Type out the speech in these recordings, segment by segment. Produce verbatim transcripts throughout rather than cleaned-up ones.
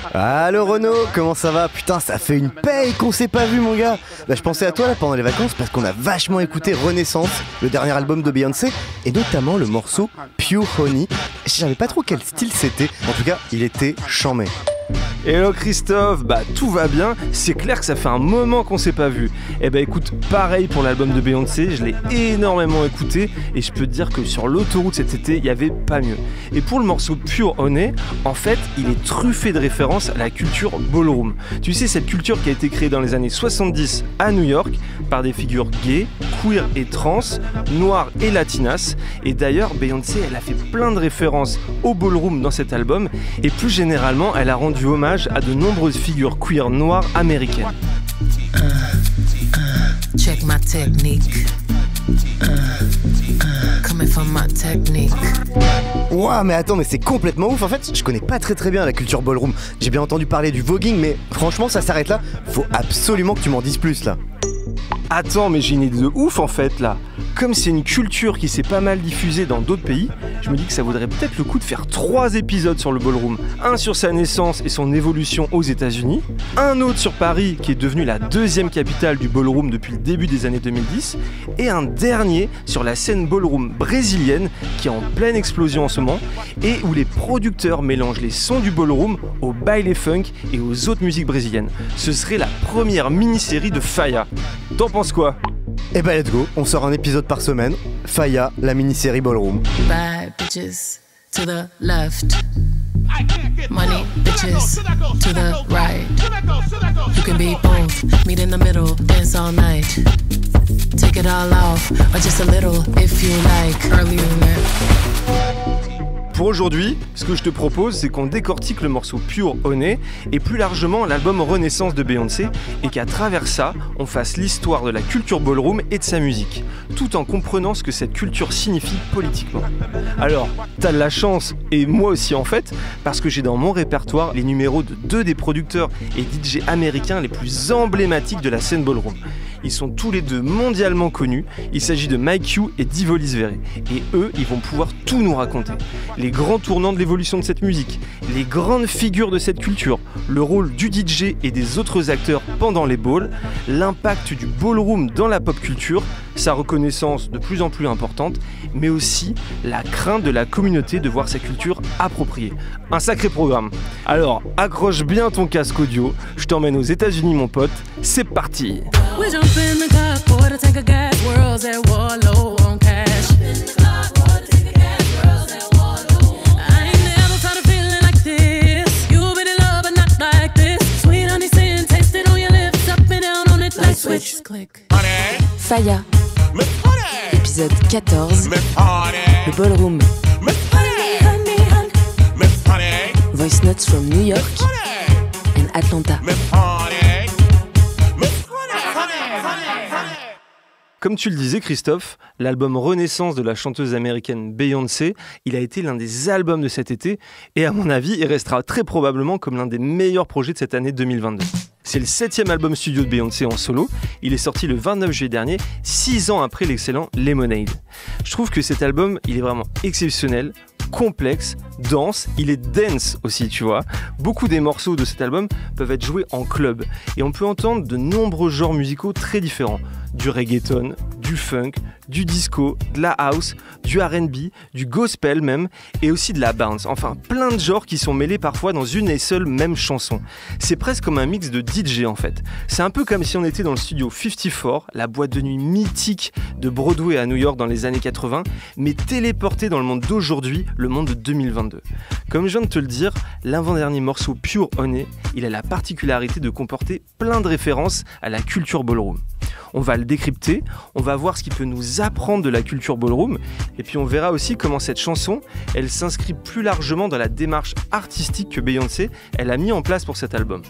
Allo Renaud, comment ça va? Putain, ça fait une paye qu'on s'est pas vu mon gars. Bah je pensais à toi là pendant les vacances parce qu'on a vachement écouté Renaissance, le dernier album de Beyoncé, et notamment le morceau Pure Honey. Je savais pas trop quel style c'était, en tout cas il était chambé. Hello Christophe, bah tout va bien, c'est clair que ça fait un moment qu'on s'est pas vu. Eh bah écoute, pareil pour l'album de Beyoncé, je l'ai énormément écouté et je peux te dire que sur l'autoroute cet été, il y avait pas mieux. Et pour le morceau Pure Honey, en fait, il est truffé de références à la culture ballroom. Tu sais, cette culture qui a été créée dans les années soixante-dix à New York par des figures gays, queer et trans, noires et latinas. Et d'ailleurs, Beyoncé, elle a fait plein de références au ballroom dans cet album et plus généralement, elle a rendu hommage à de nombreuses figures queer noires américaines. Uh, uh, check my technique. Uh, uh, coming from my technique. Ouah, mais attends, mais c'est complètement ouf. En fait, je connais pas très très bien la culture ballroom. J'ai bien entendu parler du voguing, mais franchement, ça s'arrête là. Faut absolument que tu m'en dises plus là. Attends, mais j'ai une idée de ouf en fait là. Comme c'est une culture qui s'est pas mal diffusée dans d'autres pays, je me dis que ça vaudrait peut-être le coup de faire trois épisodes sur le ballroom. Un sur sa naissance et son évolution aux États-Unis, un autre sur Paris qui est devenue la deuxième capitale du ballroom depuis le début des années deux mille dix, et un dernier sur la scène ballroom brésilienne qui est en pleine explosion en ce moment et où les producteurs mélangent les sons du ballroom au baile funk et aux autres musiques brésiliennes. Ce serait la première mini-série de Faya. T'en penses quoi? Eh bah let's go, on sort un épisode par semaine. Faya, la mini-série Ballroom. Bad bitches to the left. Money bitches to the right. You can be both, meet in the middle, dance all night. Take it all off, or just a little if you like. Earlier than that. Pour aujourd'hui, ce que je te propose, c'est qu'on décortique le morceau Pure Honey et plus largement l'album Renaissance de Beyoncé et qu'à travers ça, on fasse l'histoire de la culture ballroom et de sa musique, tout en comprenant ce que cette culture signifie politiquement. Alors, t'as de la chance, et moi aussi en fait, parce que j'ai dans mon répertoire les numéros de deux des producteurs et D J américains les plus emblématiques de la scène ballroom. Ils sont tous les deux mondialement connus, il s'agit de Mike Q et Divolis Veré. Et eux, ils vont pouvoir tout nous raconter. Les grands tournants de l'évolution de cette musique, les grandes figures de cette culture, le rôle du D J et des autres acteurs pendant les balls, l'impact du ballroom dans la pop culture, sa reconnaissance de plus en plus importante, mais aussi la crainte de la communauté de voir sa culture appropriée. Un sacré programme. Alors, accroche bien ton casque audio, je t'emmène aux États-Unis mon pote, c'est parti! We jump in the car for the tank of gas. World's at war, low on cash. I ain't never felt a feeling like this. You've been in love, but not like this. Sweet honey sin, taste it on your lips, up and down on it like switch. Click. Faya, épisode quatorze, le ballroom. Voice notes from New York and Atlanta. Comme tu le disais Christophe, l'album Renaissance de la chanteuse américaine Beyoncé, il a été l'un des albums de cet été et à mon avis, il restera très probablement comme l'un des meilleurs projets de cette année deux mille vingt-deux. C'est le septième album studio de Beyoncé en solo, il est sorti le vingt-neuf juillet dernier, six ans après l'excellent Lemonade. Je trouve que cet album, il est vraiment exceptionnel, complexe, dense, il est dance aussi, tu vois. Beaucoup des morceaux de cet album peuvent être joués en club et on peut entendre de nombreux genres musicaux très différents. Du reggaeton, du funk, du disco, de la house, du R and B, du gospel même, et aussi de la bounce. Enfin, plein de genres qui sont mêlés parfois dans une et seule même chanson. C'est presque comme un mix de D J en fait. C'est un peu comme si on était dans le studio cinquante-quatre, la boîte de nuit mythique de Broadway à New York dans les années quatre-vingts, mais téléporté dans le monde d'aujourd'hui, le monde de deux mille vingt-deux. Comme je viens de te le dire, l'avant-dernier morceau Pure Honey, il a la particularité de comporter plein de références à la culture ballroom. On va le décrypter, on va voir ce qui peut nous apprendre de la culture ballroom, et puis on verra aussi comment cette chanson, elle s'inscrit plus largement dans la démarche artistique que Beyoncé, elle a mis en place pour cet album.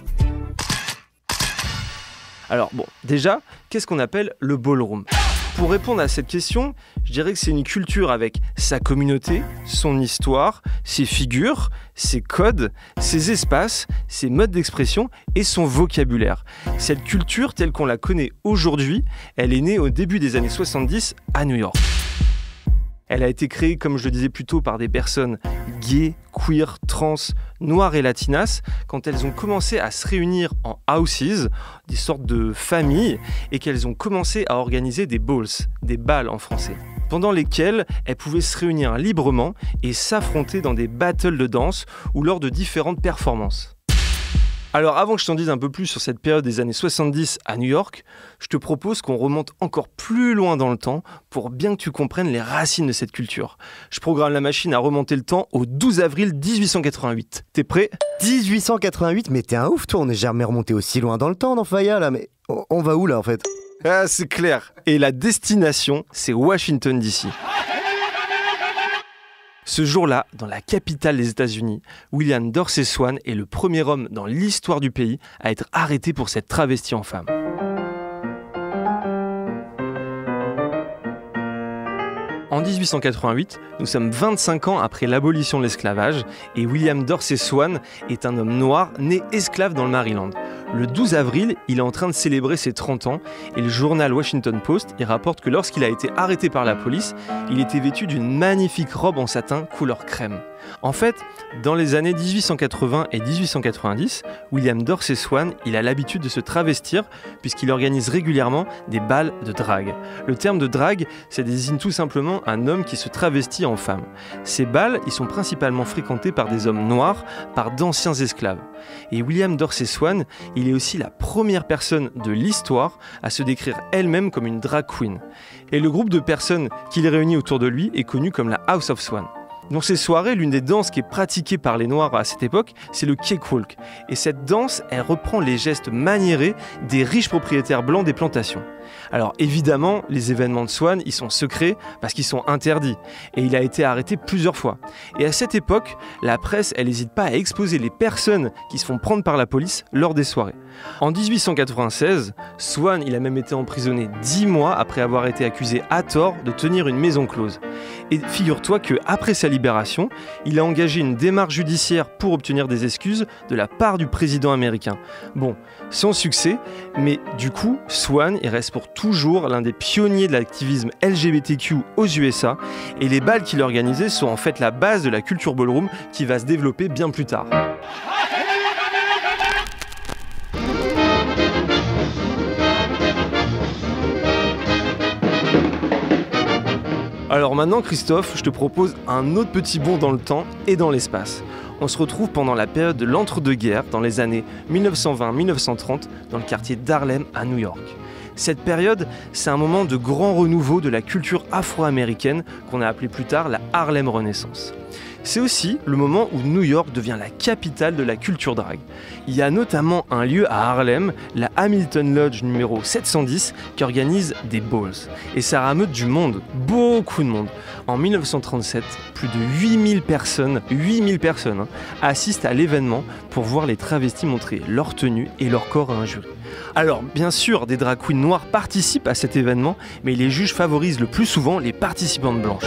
Alors bon, déjà, qu'est-ce qu'on appelle le ballroom ? Pour répondre à cette question, je dirais que c'est une culture avec sa communauté, son histoire, ses figures, ses codes, ses espaces, ses modes d'expression et son vocabulaire. Cette culture telle qu'on la connaît aujourd'hui, elle est née au début des années soixante-dix à New York. Elle a été créée, comme je le disais plus tôt, par des personnes gays, queer, trans, noires et latinas, quand elles ont commencé à se réunir en houses, des sortes de familles, et qu'elles ont commencé à organiser des balls, des bals en français, pendant lesquels elles pouvaient se réunir librement et s'affronter dans des battles de danse ou lors de différentes performances. Alors avant que je t'en dise un peu plus sur cette période des années soixante-dix à New York, je te propose qu'on remonte encore plus loin dans le temps pour bien que tu comprennes les racines de cette culture. Je programme la machine à remonter le temps au douze avril dix-huit cent quatre-vingt-huit. T'es prêt ? dix-huit cent quatre-vingt-huit, mais t'es un ouf toi, on n'est jamais remonté aussi loin dans le temps dans Faya là, mais on, on va où là en fait ? Ah c'est clair. Et la destination, c'est Washington D C. Ce jour-là, dans la capitale des États-Unis, William Dorsey Swann est le premier homme dans l'histoire du pays à être arrêté pour s'être travesti en femme. En dix-huit cent quatre-vingt-huit, nous sommes vingt-cinq ans après l'abolition de l'esclavage et William Dorsey Swann est un homme noir né esclave dans le Maryland. Le douze avril, il est en train de célébrer ses trente ans et le journal Washington Post y rapporte que lorsqu'il a été arrêté par la police, il était vêtu d'une magnifique robe en satin couleur crème. En fait, dans les années dix-huit cent quatre-vingts et dix-huit cent quatre-vingt-dix, William Dorsey Swann, il a l'habitude de se travestir puisqu'il organise régulièrement des bals de drague. Le terme de drague, ça désigne tout simplement un homme qui se travestit en femme. Ces bals, ils sont principalement fréquentés par des hommes noirs, par d'anciens esclaves. Et William Dorsey Swann, il est aussi la première personne de l'histoire à se décrire elle-même comme une drag queen. Et le groupe de personnes qu'il réunit autour de lui est connu comme la House of Swann. Dans ces soirées, l'une des danses qui est pratiquée par les Noirs à cette époque, c'est le cakewalk. Et cette danse, elle reprend les gestes maniérés des riches propriétaires blancs des plantations. Alors évidemment, les événements de Swann, ils sont secrets parce qu'ils sont interdits. Et il a été arrêté plusieurs fois. Et à cette époque, la presse, elle n'hésite pas à exposer les personnes qui se font prendre par la police lors des soirées. En dix-huit cent quatre-vingt-seize, Swann, il a même été emprisonné dix mois après avoir été accusé à tort de tenir une maison close. Et figure-toi qu'après sa libération, il a engagé une démarche judiciaire pour obtenir des excuses de la part du président américain. Bon, sans succès, mais du coup, Swann, il reste pour toujours l'un des pionniers de l'activisme L G B T Q aux U S A, et les bals qu'il organisait sont en fait la base de la culture ballroom qui va se développer bien plus tard. Alors maintenant, Christophe, je te propose un autre petit bond dans le temps et dans l'espace. On se retrouve pendant la période de l'entre-deux-guerres, dans les années mille neuf cent vingt à mille neuf cent trente, dans le quartier d'Harlem à New York. Cette période, c'est un moment de grand renouveau de la culture afro-américaine qu'on a appelé plus tard la Harlem Renaissance. C'est aussi le moment où New York devient la capitale de la culture drag. Il y a notamment un lieu à Harlem, la Hamilton Lodge numéro sept cent dix, qui organise des balls. Et ça rameute du monde, beaucoup de monde. En mille neuf cent trente-sept, plus de huit mille personnes, huit mille personnes hein, assistent à l'événement pour voir les travestis montrer leur tenue et leur corps à un jury. Alors, bien sûr, des drag queens noires participent à cet événement, mais les juges favorisent le plus souvent les participantes blanches.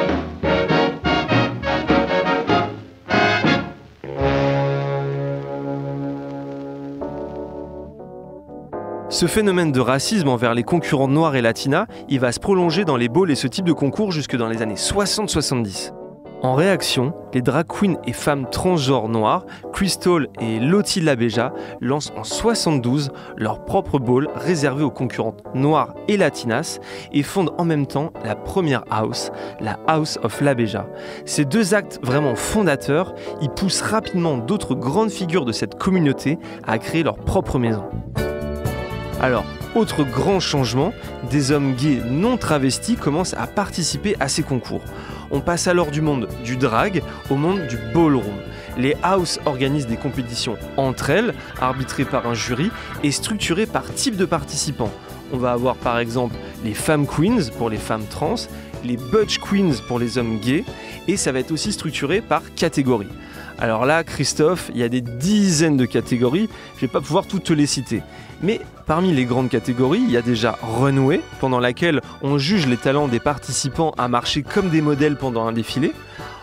Ce phénomène de racisme envers les concurrentes noires et latinas, il va se prolonger dans les balls et ce type de concours jusque dans les années soixante soixante-dix. En réaction, les drag queens et femmes transgenres noires, Crystal et Lottie LaBeija, lancent en soixante-douze leur propre ball réservé aux concurrentes noires et latinas et fondent en même temps la première house, la House of LaBeija. Ces deux actes vraiment fondateurs, ils poussent rapidement d'autres grandes figures de cette communauté à créer leur propre maison. Alors, autre grand changement, des hommes gays non travestis commencent à participer à ces concours. On passe alors du monde du drag au monde du ballroom. Les houses organisent des compétitions entre elles, arbitrées par un jury et structurées par type de participants. On va avoir par exemple les femmes queens pour les femmes trans, les butch queens pour les hommes gays, et ça va être aussi structuré par catégorie. Alors là, Christophe, il y a des dizaines de catégories, je ne vais pas pouvoir toutes te les citer. Mais parmi les grandes catégories, il y a déjà Runway, pendant laquelle on juge les talents des participants à marcher comme des modèles pendant un défilé.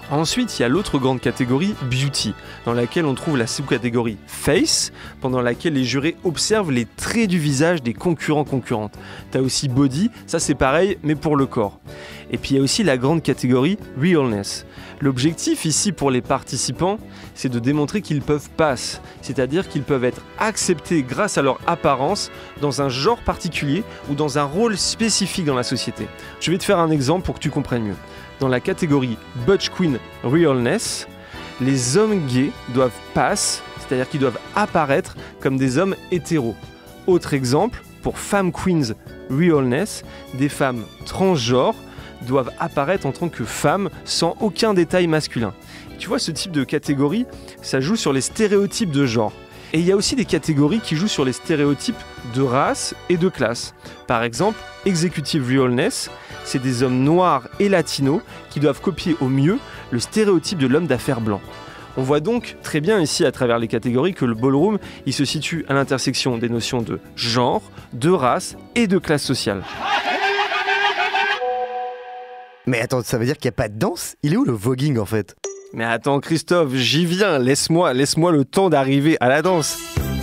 Ensuite, il y a l'autre grande catégorie, Beauty, dans laquelle on trouve la sous-catégorie Face, pendant laquelle les jurés observent les traits du visage des concurrents-concurrentes. T'as aussi Body, ça c'est pareil, mais pour le corps. Et puis il y a aussi la grande catégorie Realness. L'objectif ici pour les participants, c'est de démontrer qu'ils peuvent pass, c'est-à-dire qu'ils peuvent être acceptés grâce à leur apparence dans un genre particulier ou dans un rôle spécifique dans la société. Je vais te faire un exemple pour que tu comprennes mieux. Dans la catégorie Butch Queen Realness, les hommes gays doivent pass, c'est-à-dire qu'ils doivent apparaître comme des hommes hétéros. Autre exemple, pour Femme Queens Realness, des femmes transgenres doivent apparaître en tant que femmes sans aucun détail masculin. Tu vois, ce type de catégorie, ça joue sur les stéréotypes de genre. Et il y a aussi des catégories qui jouent sur les stéréotypes de race et de classe. Par exemple, Executive Realness, c'est des hommes noirs et latinos qui doivent copier au mieux le stéréotype de l'homme d'affaires blanc. On voit donc très bien ici à travers les catégories que le ballroom, il se situe à l'intersection des notions de genre, de race et de classe sociale. Mais attends, ça veut dire qu'il n'y a pas de danse? Il est où le voguing en fait? Mais attends Christophe, j'y viens, laisse-moi, laisse-moi le temps d'arriver à la danse.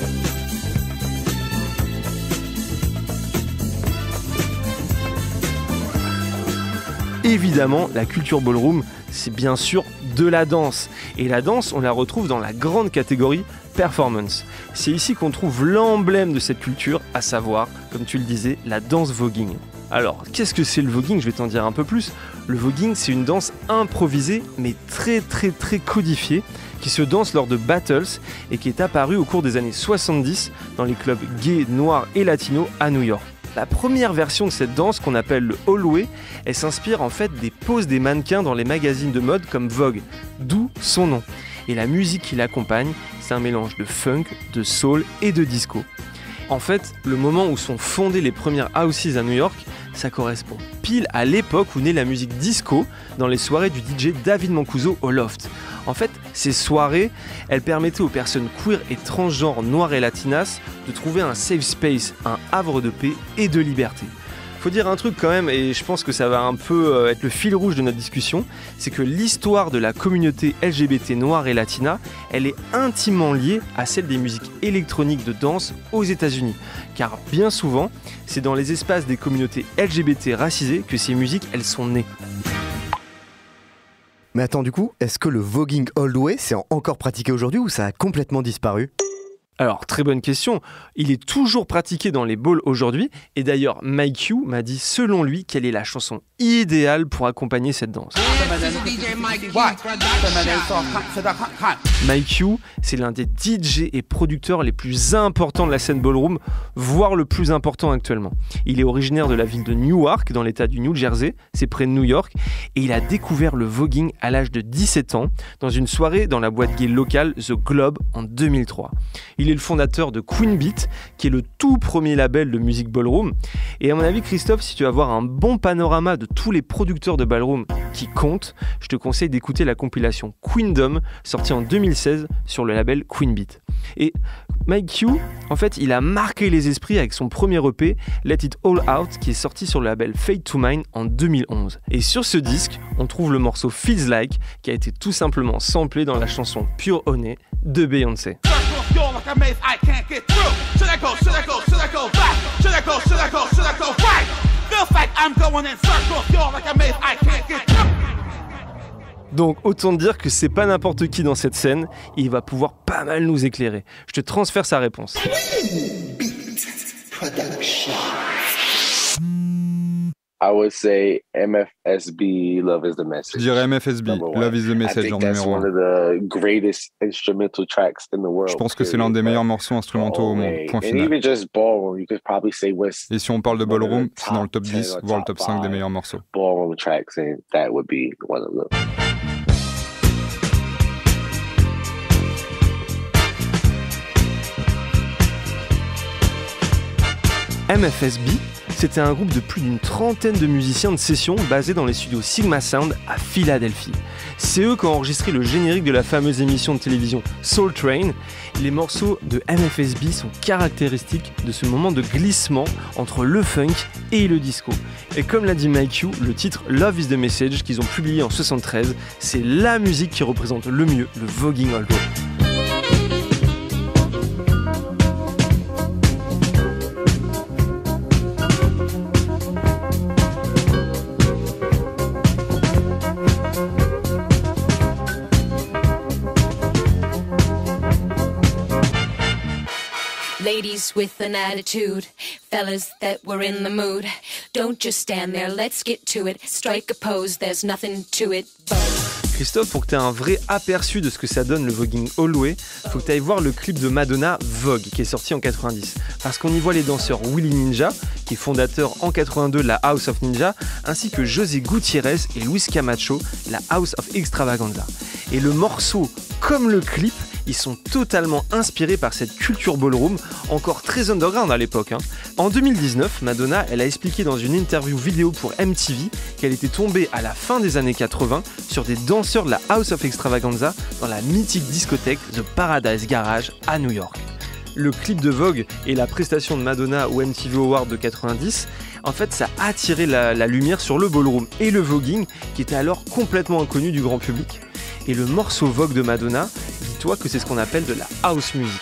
Évidemment, la culture ballroom, c'est bien sûr de la danse. Et la danse, on la retrouve dans la grande catégorie performance. C'est ici qu'on trouve l'emblème de cette culture, à savoir, comme tu le disais, la danse voguing. Alors, qu'est-ce que c'est le voguing? Je vais t'en dire un peu plus. Le voguing, c'est une danse improvisée, mais très très très codifiée, qui se danse lors de battles et qui est apparue au cours des années soixante-dix dans les clubs gays, noirs et latinos à New York. La première version de cette danse, qu'on appelle le hallway, elle s'inspire en fait des poses des mannequins dans les magazines de mode comme Vogue, d'où son nom. Et la musique qui l'accompagne, c'est un mélange de funk, de soul et de disco. En fait, le moment où sont fondées les premières houses à New York, ça correspond pile à l'époque où naît la musique disco dans les soirées du D J David Mancuso au Loft. En fait, ces soirées, elles permettaient aux personnes queer et transgenres noires et latinas de trouver un safe space, un havre de paix et de liberté. Faut dire un truc quand même, et je pense que ça va un peu être le fil rouge de notre discussion, c'est que l'histoire de la communauté L G B T noire et latina, elle est intimement liée à celle des musiques électroniques de danse aux États-Unis. Car bien souvent, c'est dans les espaces des communautés L G B T racisées que ces musiques, elles sont nées. Mais attends, du coup, est-ce que le voguing hallway c'est encore pratiqué aujourd'hui ou ça a complètement disparu? Alors, très bonne question. Il est toujours pratiqué dans les balls aujourd'hui. Et d'ailleurs, Mike Q m'a dit, selon lui, quelle est la chanson idéale pour accompagner cette danse. Mike Q, c'est l'un des D J et producteurs les plus importants de la scène ballroom, voire le plus important actuellement. Il est originaire de la ville de Newark, dans l'état du New Jersey, c'est près de New York, et il a découvert le voguing à l'âge de dix-sept ans, dans une soirée dans la boîte gay locale The Globe en deux mille trois. Il est le fondateur de Queen Beat, qui est le tout premier label de musique ballroom. Et à mon avis, Christophe, si tu veux avoir un bon panorama de tous les producteurs de ballroom qui comptent, je te conseille d'écouter la compilation Queendom, sortie en deux mille seize sur le label Queen Beat. Et Mike Q, en fait, il a marqué les esprits avec son premier E P, Let It All Out, qui est sorti sur le label Fade to Mine en deux mille onze. Et sur ce disque, on trouve le morceau Feels Like, qui a été tout simplement samplé dans la chanson Pure Honey de Beyoncé. Donc autant dire que c'est pas n'importe qui dans cette scène, et il va pouvoir pas mal nous éclairer. Je te transfère sa réponse. I would say M F S B, Love is the Message. Je dirais M F S B, Love is the Message en numéro un. Je pense que c'est l'un des meilleurs morceaux instrumentaux au monde, point final. Et si on parle de ballroom, c'est dans le top dix, voire le top cinq des meilleurs morceaux. M F S B, c'était un groupe de plus d'une trentaine de musiciens de session basés dans les studios Sigma Sound à Philadelphie. C'est eux qui ont enregistré le générique de la fameuse émission de télévision Soul Train. Les morceaux de M F S B sont caractéristiques de ce moment de glissement entre le funk et le disco. Et comme l'a dit Mike Q, le titre Love is the Message qu'ils ont publié en soixante-treize, c'est la musique qui représente le mieux le voguing old way. Ladies with an attitude, fellas that were in the mood. Don't just stand there, let's get to it. Strike a pose, there's nothing to it but... Christophe, pour que tu aies un vrai aperçu de ce que ça donne le voguing all way, faut que tu ailles voir le clip de Madonna Vogue qui est sorti en quatre-vingt-dix. Parce qu'on y voit les danseurs Willie Ninja, qui est fondateur en quatre-vingt-deux de la House of Ninja, ainsi que José Gutiérrez et Luis Camacho, la House of Extravaganza. Et le morceau, comme le clip, ils sont totalement inspirés par cette culture ballroom, encore très underground à l'époque. Hein. En deux mille dix-neuf, Madonna, elle a expliqué dans une interview vidéo pour M T V qu'elle était tombée à la fin des années quatre-vingts sur des danseurs de la House of Extravaganza dans la mythique discothèque The Paradise Garage à New York. Le clip de Vogue et la prestation de Madonna au M T V Awards de quatre-vingt-dix, en fait, ça a attiré la, la lumière sur le ballroom et le voguing qui était alors complètement inconnu du grand public. Et le morceau Vogue de Madonna, dis-toi que c'est ce qu'on appelle de la house music.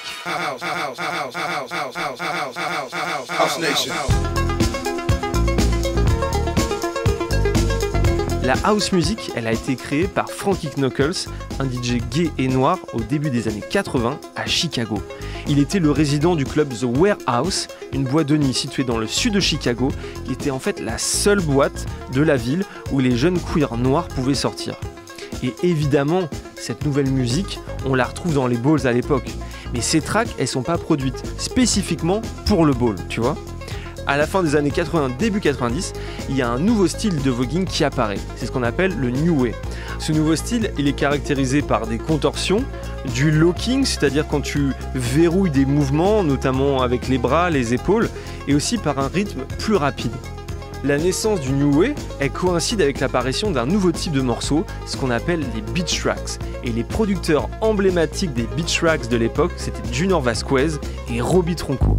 La house music, elle a été créée par Frankie Knuckles, un D J gay et noir au début des années quatre-vingts à Chicago. Il était le résident du club The Warehouse, une boîte de nuit située dans le sud de Chicago, qui était en fait la seule boîte de la ville où les jeunes queers noirs pouvaient sortir. Et évidemment, cette nouvelle musique, on la retrouve dans les balls à l'époque. Mais ces tracks, elles sont pas produites spécifiquement pour le ball, tu vois. À la fin des années quatre-vingts, début quatre-vingt-dix, il y a un nouveau style de voguing qui apparaît. C'est ce qu'on appelle le New Way. Ce nouveau style, il est caractérisé par des contorsions, du locking, c'est-à-dire quand tu verrouilles des mouvements, notamment avec les bras, les épaules, et aussi par un rythme plus rapide. La naissance du New Way, elle coïncide avec l'apparition d'un nouveau type de morceau, ce qu'on appelle les beat tracks. Et les producteurs emblématiques des beat tracks de l'époque, c'était Junior Vasquez et Robbie Tronco.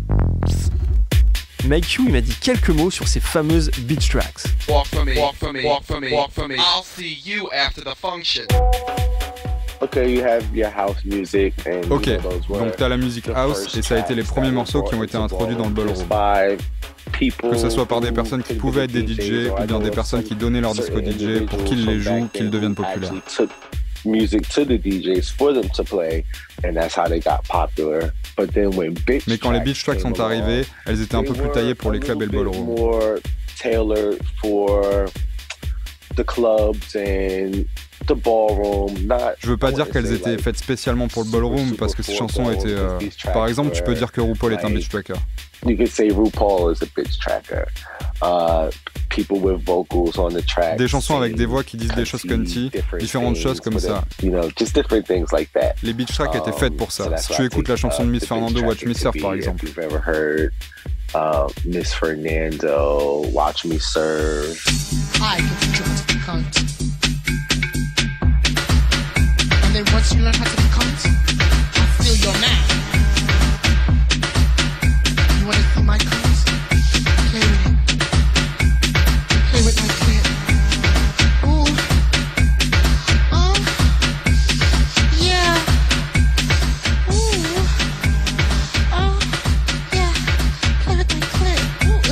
Mike Q, il m'a dit quelques mots sur ces fameuses beat tracks. Walk for me, walk for me, walk for me, walk for me. I'll see you after the function. Okay, you have your house music and Ok, you know, those were donc t'as la musique house et ça a été les premiers morceaux qui ont été introduits dans le ballroom. Que ce soit par des personnes qui pouvaient être des D J ou bien des personnes qui donnaient leur disque au D J pour qu'ils les jouent, qu'ils deviennent populaires. Music to the D Js for them to play, and that's how they got popular. But then when beat Mais quand les beat tracks sont arrivées, elles étaient un peu plus taillées pour les clubs et le ballroom. More tailored for the clubs and the ballroom. Not Je veux pas dire qu'elles étaient faites spécialement pour le ballroom parce que ces chansons étaient. Euh... Par exemple, tu peux dire que RuPaul est un beat tracker. You could say RuPaul is a beat tracker. Uh, people with vocals on the track. Des chansons avec des voix qui disent des choses country, différentes choses comme ça. You know, just different things like that. Les beat tracks étaient faites pour ça. Si tu écoutes la chanson de Miss Fernando, Watch Me Surf par exemple. If you've ever heard uh, Miss Fernando, Watch Me Surf. I can teach you how to be cunt. And then once you learn how to be cunt, I feel your man. You wanna see my cunt? Play with it. Play with my clit. Ooh. Oh. Yeah. Ooh. Oh. Yeah. Play with my clit. Ooh.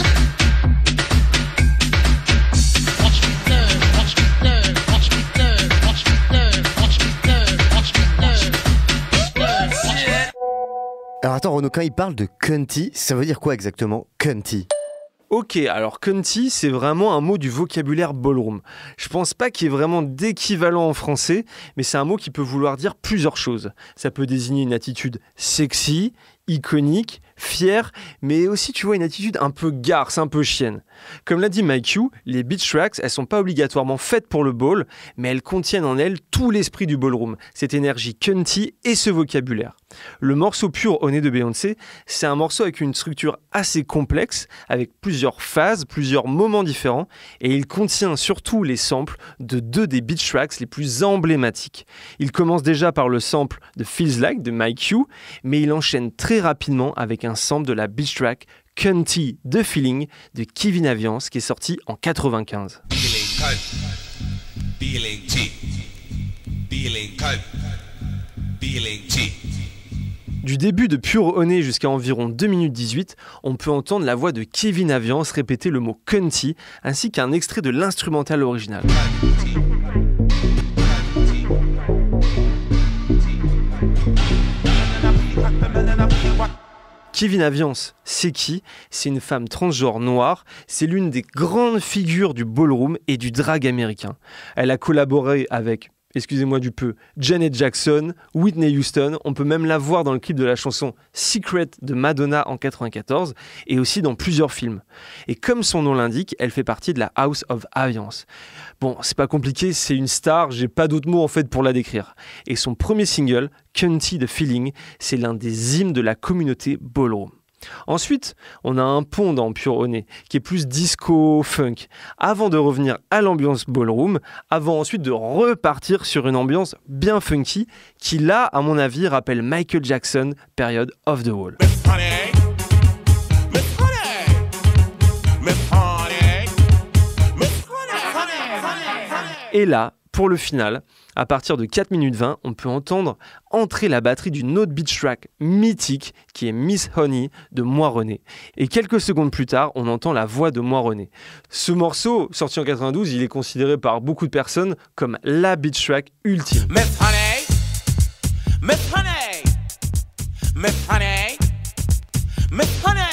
Watch me serve, watch me serve, watch me serve, watch me serve, watch me serve, watch me serve. Serve, watch me. Alors attends Renaud, quand il parle de cunty, ça veut dire quoi exactement, cunty? Ok, alors cunty, c'est vraiment un mot du vocabulaire ballroom. Je pense pas qu'il y ait vraiment d'équivalent en français, mais c'est un mot qui peut vouloir dire plusieurs choses. Ça peut désigner une attitude sexy, iconique, fier, mais aussi tu vois une attitude un peu garce, un peu chienne. Comme l'a dit Mike Q, les beach tracks, elles sont pas obligatoirement faites pour le ball, mais elles contiennent en elles tout l'esprit du ballroom, cette énergie cunty et ce vocabulaire. Le morceau Pure Honey de Beyoncé, c'est un morceau avec une structure assez complexe, avec plusieurs phases, plusieurs moments différents, et il contient surtout les samples de deux des beach tracks les plus emblématiques. Il commence déjà par le sample de Feels Like de Mike Q, mais il enchaîne très rapidement avec un sample de la beach track Cunty de Feeling de Kevin Aviance qui est sorti en quatre-vingt-quinze. Du début de Pure Honey jusqu'à environ deux minutes dix-huit, on peut entendre la voix de Kevin Aviance répéter le mot Cunty ainsi qu'un extrait de l'instrumental original. Kevin Aviance, c'est qui ? C'est une femme transgenre noire, c'est l'une des grandes figures du ballroom et du drag américain. Elle a collaboré avec, excusez-moi du peu, Janet Jackson, Whitney Houston, on peut même la voir dans le clip de la chanson Secret de Madonna en quatre-vingt-quatorze et aussi dans plusieurs films. Et comme son nom l'indique, elle fait partie de la House of Aviance. Bon, c'est pas compliqué, c'est une star, j'ai pas d'autres mots en fait pour la décrire. Et son premier single, Cunty de Feeling, c'est l'un des hymnes de la communauté ballroom. Ensuite, on a un pont dans Pure Honey qui est plus disco-funk, avant de revenir à l'ambiance ballroom, avant ensuite de repartir sur une ambiance bien funky qui là, à mon avis, rappelle Michael Jackson, période Off the Wall. Et là, pour le final, à partir de quatre minutes vingt, on peut entendre entrer la batterie d'une autre beach track mythique qui est Miss Honey de Moi René. Et quelques secondes plus tard, on entend la voix de Moi René. Ce morceau, sorti en quatre-vingt-douze, il est considéré par beaucoup de personnes comme la beach track ultime. Miss Honey, Miss Honey, Miss Honey, Miss Honey.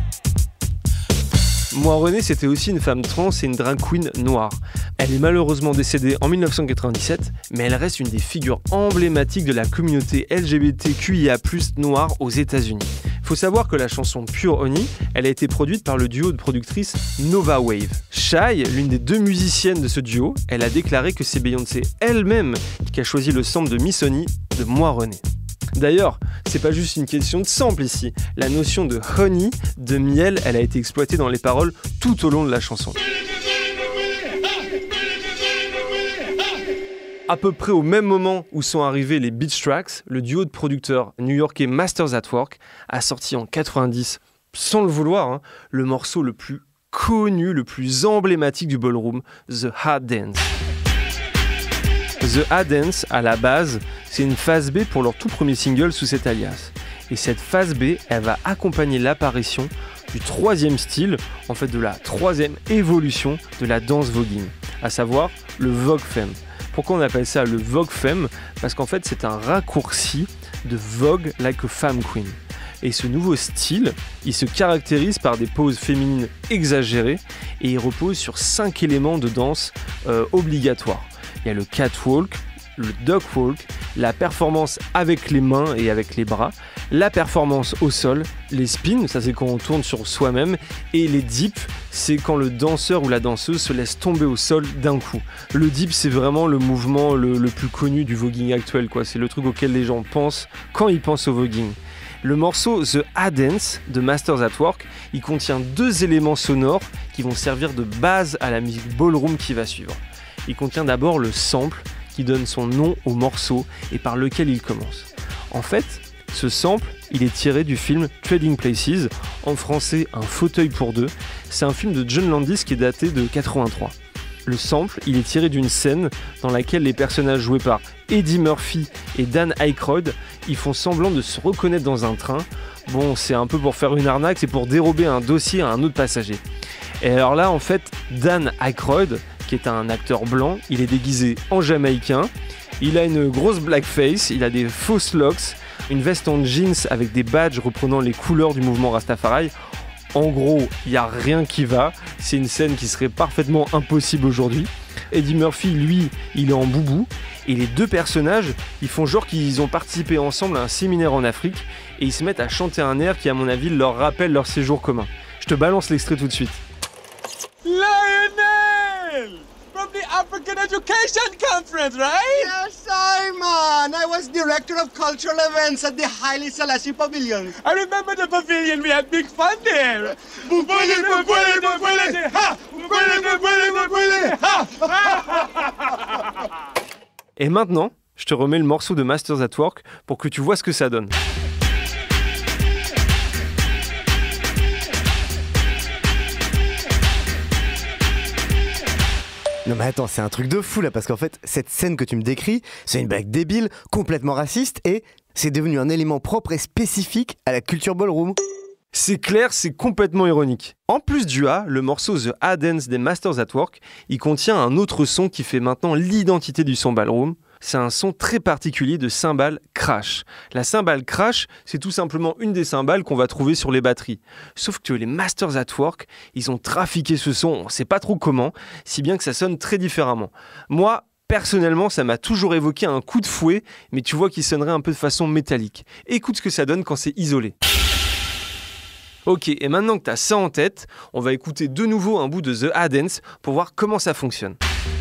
Moi René, c'était aussi une femme trans et une drag queen noire. Elle est malheureusement décédée en dix-neuf cent quatre-vingt-dix-sept, mais elle reste une des figures emblématiques de la communauté L G B T Q I A plus, noire aux États-Unis. Il faut savoir que la chanson Pure Honey, elle a été produite par le duo de productrices Nova Wave. Shai, l'une des deux musiciennes de ce duo, elle a déclaré que c'est Beyoncé elle-même qui a choisi le sample de Miss Honey de Moi René. D'ailleurs, c'est pas juste une question de sample ici. La notion de honey, de miel, elle a été exploitée dans les paroles tout au long de la chanson. À peu près au même moment où sont arrivés les beach tracks, le duo de producteurs new-yorkais Masters at Work a sorti en quatre-vingt-dix, sans le vouloir, hein, le morceau le plus connu, le plus emblématique du ballroom, The Hot Dance. The Hot Dance, à la base, c'est une phase B pour leur tout premier single sous cet alias. Et cette phase B, elle va accompagner l'apparition du troisième style, en fait de la troisième évolution de la danse voguing, à savoir le Vogue Femme. Pourquoi on appelle ça le Vogue Femme ? Parce qu'en fait c'est un raccourci de Vogue like a Femme Queen. Et ce nouveau style, il se caractérise par des poses féminines exagérées et il repose sur cinq éléments de danse euh, obligatoires. Il y a le catwalk, le dogwalk, la performance avec les mains et avec les bras, la performance au sol, les spins, ça c'est quand on tourne sur soi-même, et les dips, c'est quand le danseur ou la danseuse se laisse tomber au sol d'un coup. Le dip, c'est vraiment le mouvement le, le plus connu du voguing actuel, quoi. C'est le truc auquel les gens pensent quand ils pensent au voguing. Le morceau The Hot Dance de Masters at Work, il contient deux éléments sonores qui vont servir de base à la musique ballroom qui va suivre. Il contient d'abord le sample qui donne son nom au morceau et par lequel il commence. En fait, ce sample, il est tiré du film Trading Places, en français Un fauteuil pour deux. C'est un film de John Landis qui est daté de quatre-vingt-trois. Le sample, il est tiré d'une scène dans laquelle les personnages joués par Eddie Murphy et Dan Aykroyd, ils font semblant de se reconnaître dans un train. Bon, c'est un peu pour faire une arnaque, c'est pour dérober un dossier à un autre passager. Et alors là, en fait, Dan Aykroyd, qui est un acteur blanc, il est déguisé en jamaïcain, il a une grosse blackface, il a des fausses locks, une veste en jeans avec des badges reprenant les couleurs du mouvement Rastafari. En gros, il n'y a rien qui va, c'est une scène qui serait parfaitement impossible aujourd'hui. Eddie Murphy, lui, il est en boubou. Et les deux personnages, ils font genre qu'ils ont participé ensemble à un séminaire en Afrique et ils se mettent à chanter un air qui, à mon avis, leur rappelle leur séjour commun. Je te balance l'extrait tout de suite. Lionel! From the African Education Conference, right? Yes, Simon! I was director of cultural events at the Haile Selassie Pavilion. I remember the pavilion, we had big fun there. Et maintenant, je te remets le morceau de Masters at Work pour que tu vois ce que ça donne. Non mais attends, c'est un truc de fou là, parce qu'en fait, cette scène que tu me décris, c'est une blague débile, complètement raciste, et c'est devenu un élément propre et spécifique à la culture ballroom. C'est clair, c'est complètement ironique. En plus du A, le morceau The A Dance des Masters at Work, il contient un autre son qui fait maintenant l'identité du son ballroom. C'est un son très particulier de cymbale crash. La cymbale crash, c'est tout simplement une des cymbales qu'on va trouver sur les batteries. Sauf que les Masters at Work, ils ont trafiqué ce son, on ne sait pas trop comment, si bien que ça sonne très différemment. Moi, personnellement, ça m'a toujours évoqué un coup de fouet, mais tu vois qu'il sonnerait un peu de façon métallique. Écoute ce que ça donne quand c'est isolé. Ok, et maintenant que tu as ça en tête, on va écouter de nouveau un bout de The A Dance pour voir comment ça fonctionne.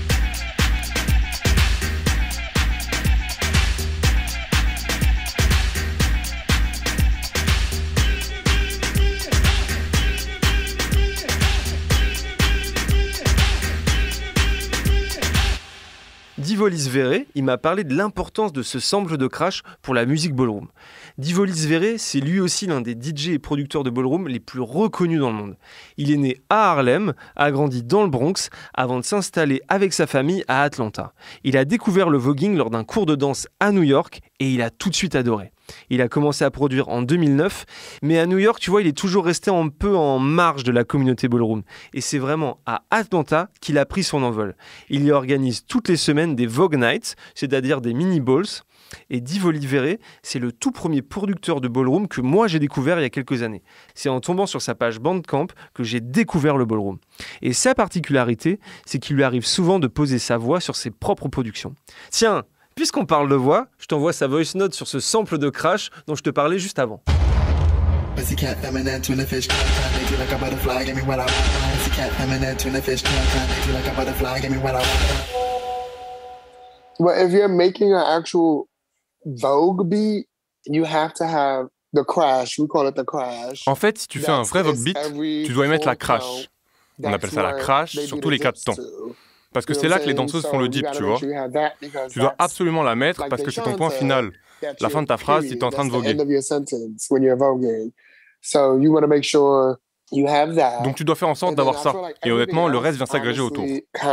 Divolis Vere, il m'a parlé de l'importance de ce sample de crash pour la musique ballroom. Divolis Vere, c'est lui aussi l'un des D J et producteurs de ballroom les plus reconnus dans le monde. Il est né à Harlem, a grandi dans le Bronx, avant de s'installer avec sa famille à Atlanta. Il a découvert le voguing lors d'un cours de danse à New York et il a tout de suite adoré. Il a commencé à produire en deux mille neuf, mais à New York, tu vois, il est toujours resté un peu en marge de la communauté ballroom. Et c'est vraiment à Atlanta qu'il a pris son envol. Il y organise toutes les semaines des Vogue Nights, c'est-à-dire des mini-balls. Et Divolis Vere, c'est le tout premier producteur de ballroom que moi j'ai découvert il y a quelques années. C'est en tombant sur sa page Bandcamp que j'ai découvert le ballroom. Et sa particularité, c'est qu'il lui arrive souvent de poser sa voix sur ses propres productions. Tiens, puisqu'on parle de voix, je t'envoie sa voice note sur ce sample de crash dont je te parlais juste avant. But if you're making an actual Vogue beat, you have to have the crash. We call it the crash. En fait, si tu fais un vrai Vogue beat, tu dois y mettre la crash. On appelle ça la crash sur tous les quatre temps. Parce que c'est là que les danseuses font le dip, tu vois. Tu dois absolument la mettre parce que c'est ton point final. La fin de ta phrase si tu es en train de voguer. Donc tu dois faire en sorte d'avoir ça. Et honnêtement, le reste vient s'agréger autour.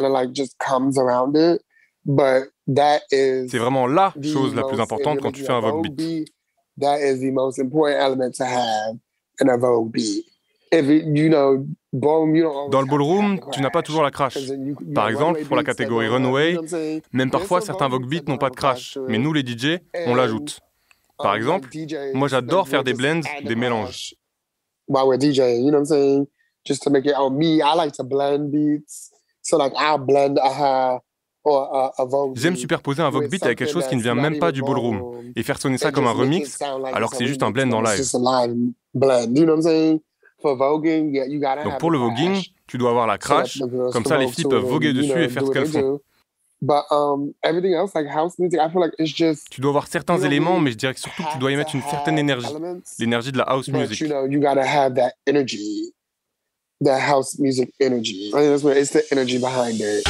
C'est vraiment la chose la plus importante quand tu fais un Vogue beat. That is the most important element to have in a Vogue beat. If it, you know, boom, you don't Dans le ballroom, tu n'as pas toujours la crash. Par exemple, pour la catégorie Runway, même parfois certains Vogue beats n'ont pas de crash, mais nous les D J, on l'ajoute. Par exemple, moi j'adore faire des blends, des mélanges. While we're DJing, you know what I'm saying? Just to make it, oh, me, I like to blend beats. So like I'll blend a J'aime superposer un Vogue beat avec quelque chose qui ne vient même pas du ballroom et faire sonner ça comme un remix alors que c'est juste un blend en live. Donc pour le voguing, tu dois avoir la crash, comme ça les filles peuvent voguer dessus et faire ce qu'elles font. Tu dois avoir certains éléments, mais je dirais que surtout que tu dois y mettre une certaine énergie, l'énergie de la house music. That house music energy. I think that's what it's the energy behind it.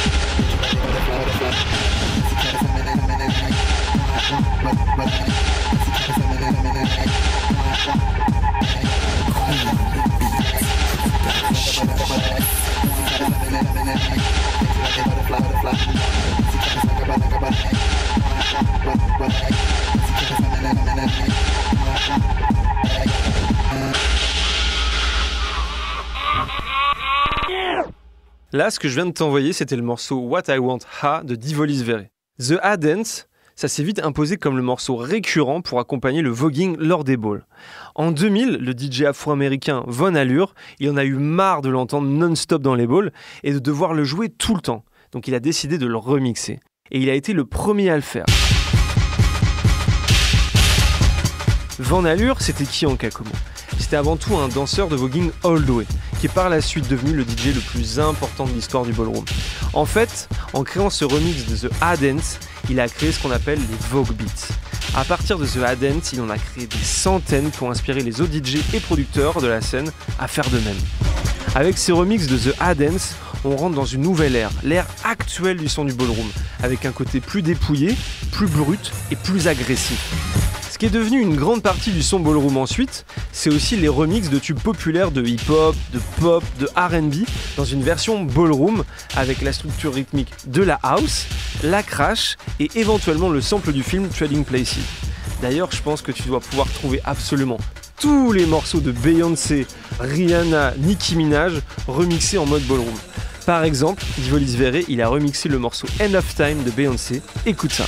Là, ce que je viens de t'envoyer, c'était le morceau What I Want Ha de Divolis Vere. The A Dance, ça s'est vite imposé comme le morceau récurrent pour accompagner le voguing lors des balls. En deux mille, le D J afro-américain Von Allure, il en a eu marre de l'entendre non-stop dans les balls et de devoir le jouer tout le temps. donc il a décidé de le remixer. Et il a été le premier à le faire. Van Allure, c'était qui en Kakomo ? C'était avant tout un danseur de voguing all the way, qui est par la suite devenu le D J le plus important de l'histoire du ballroom. En fait, en créant ce remix de The A-Dance, il a créé ce qu'on appelle les Vogue Beats. À partir de The A-Dance, il en a créé des centaines pour inspirer les autres D J et producteurs de la scène à faire de même. Avec ces remixes de The A-Dance, on rentre dans une nouvelle ère, l'ère actuelle du son du ballroom, avec un côté plus dépouillé, plus brut et plus agressif. Ce qui est devenu une grande partie du son ballroom ensuite, c'est aussi les remixes de tubes populaires de hip-hop, de pop, de R and B, dans une version ballroom, avec la structure rythmique de la house, la crash et éventuellement le sample du film Trading Places. D'ailleurs, je pense que tu dois pouvoir trouver absolument tous les morceaux de Beyoncé, Rihanna, Nicki Minaj remixés en mode ballroom. Par exemple, Divolis Verré, il a remixé le morceau End of Time de Beyoncé. Écoute ça.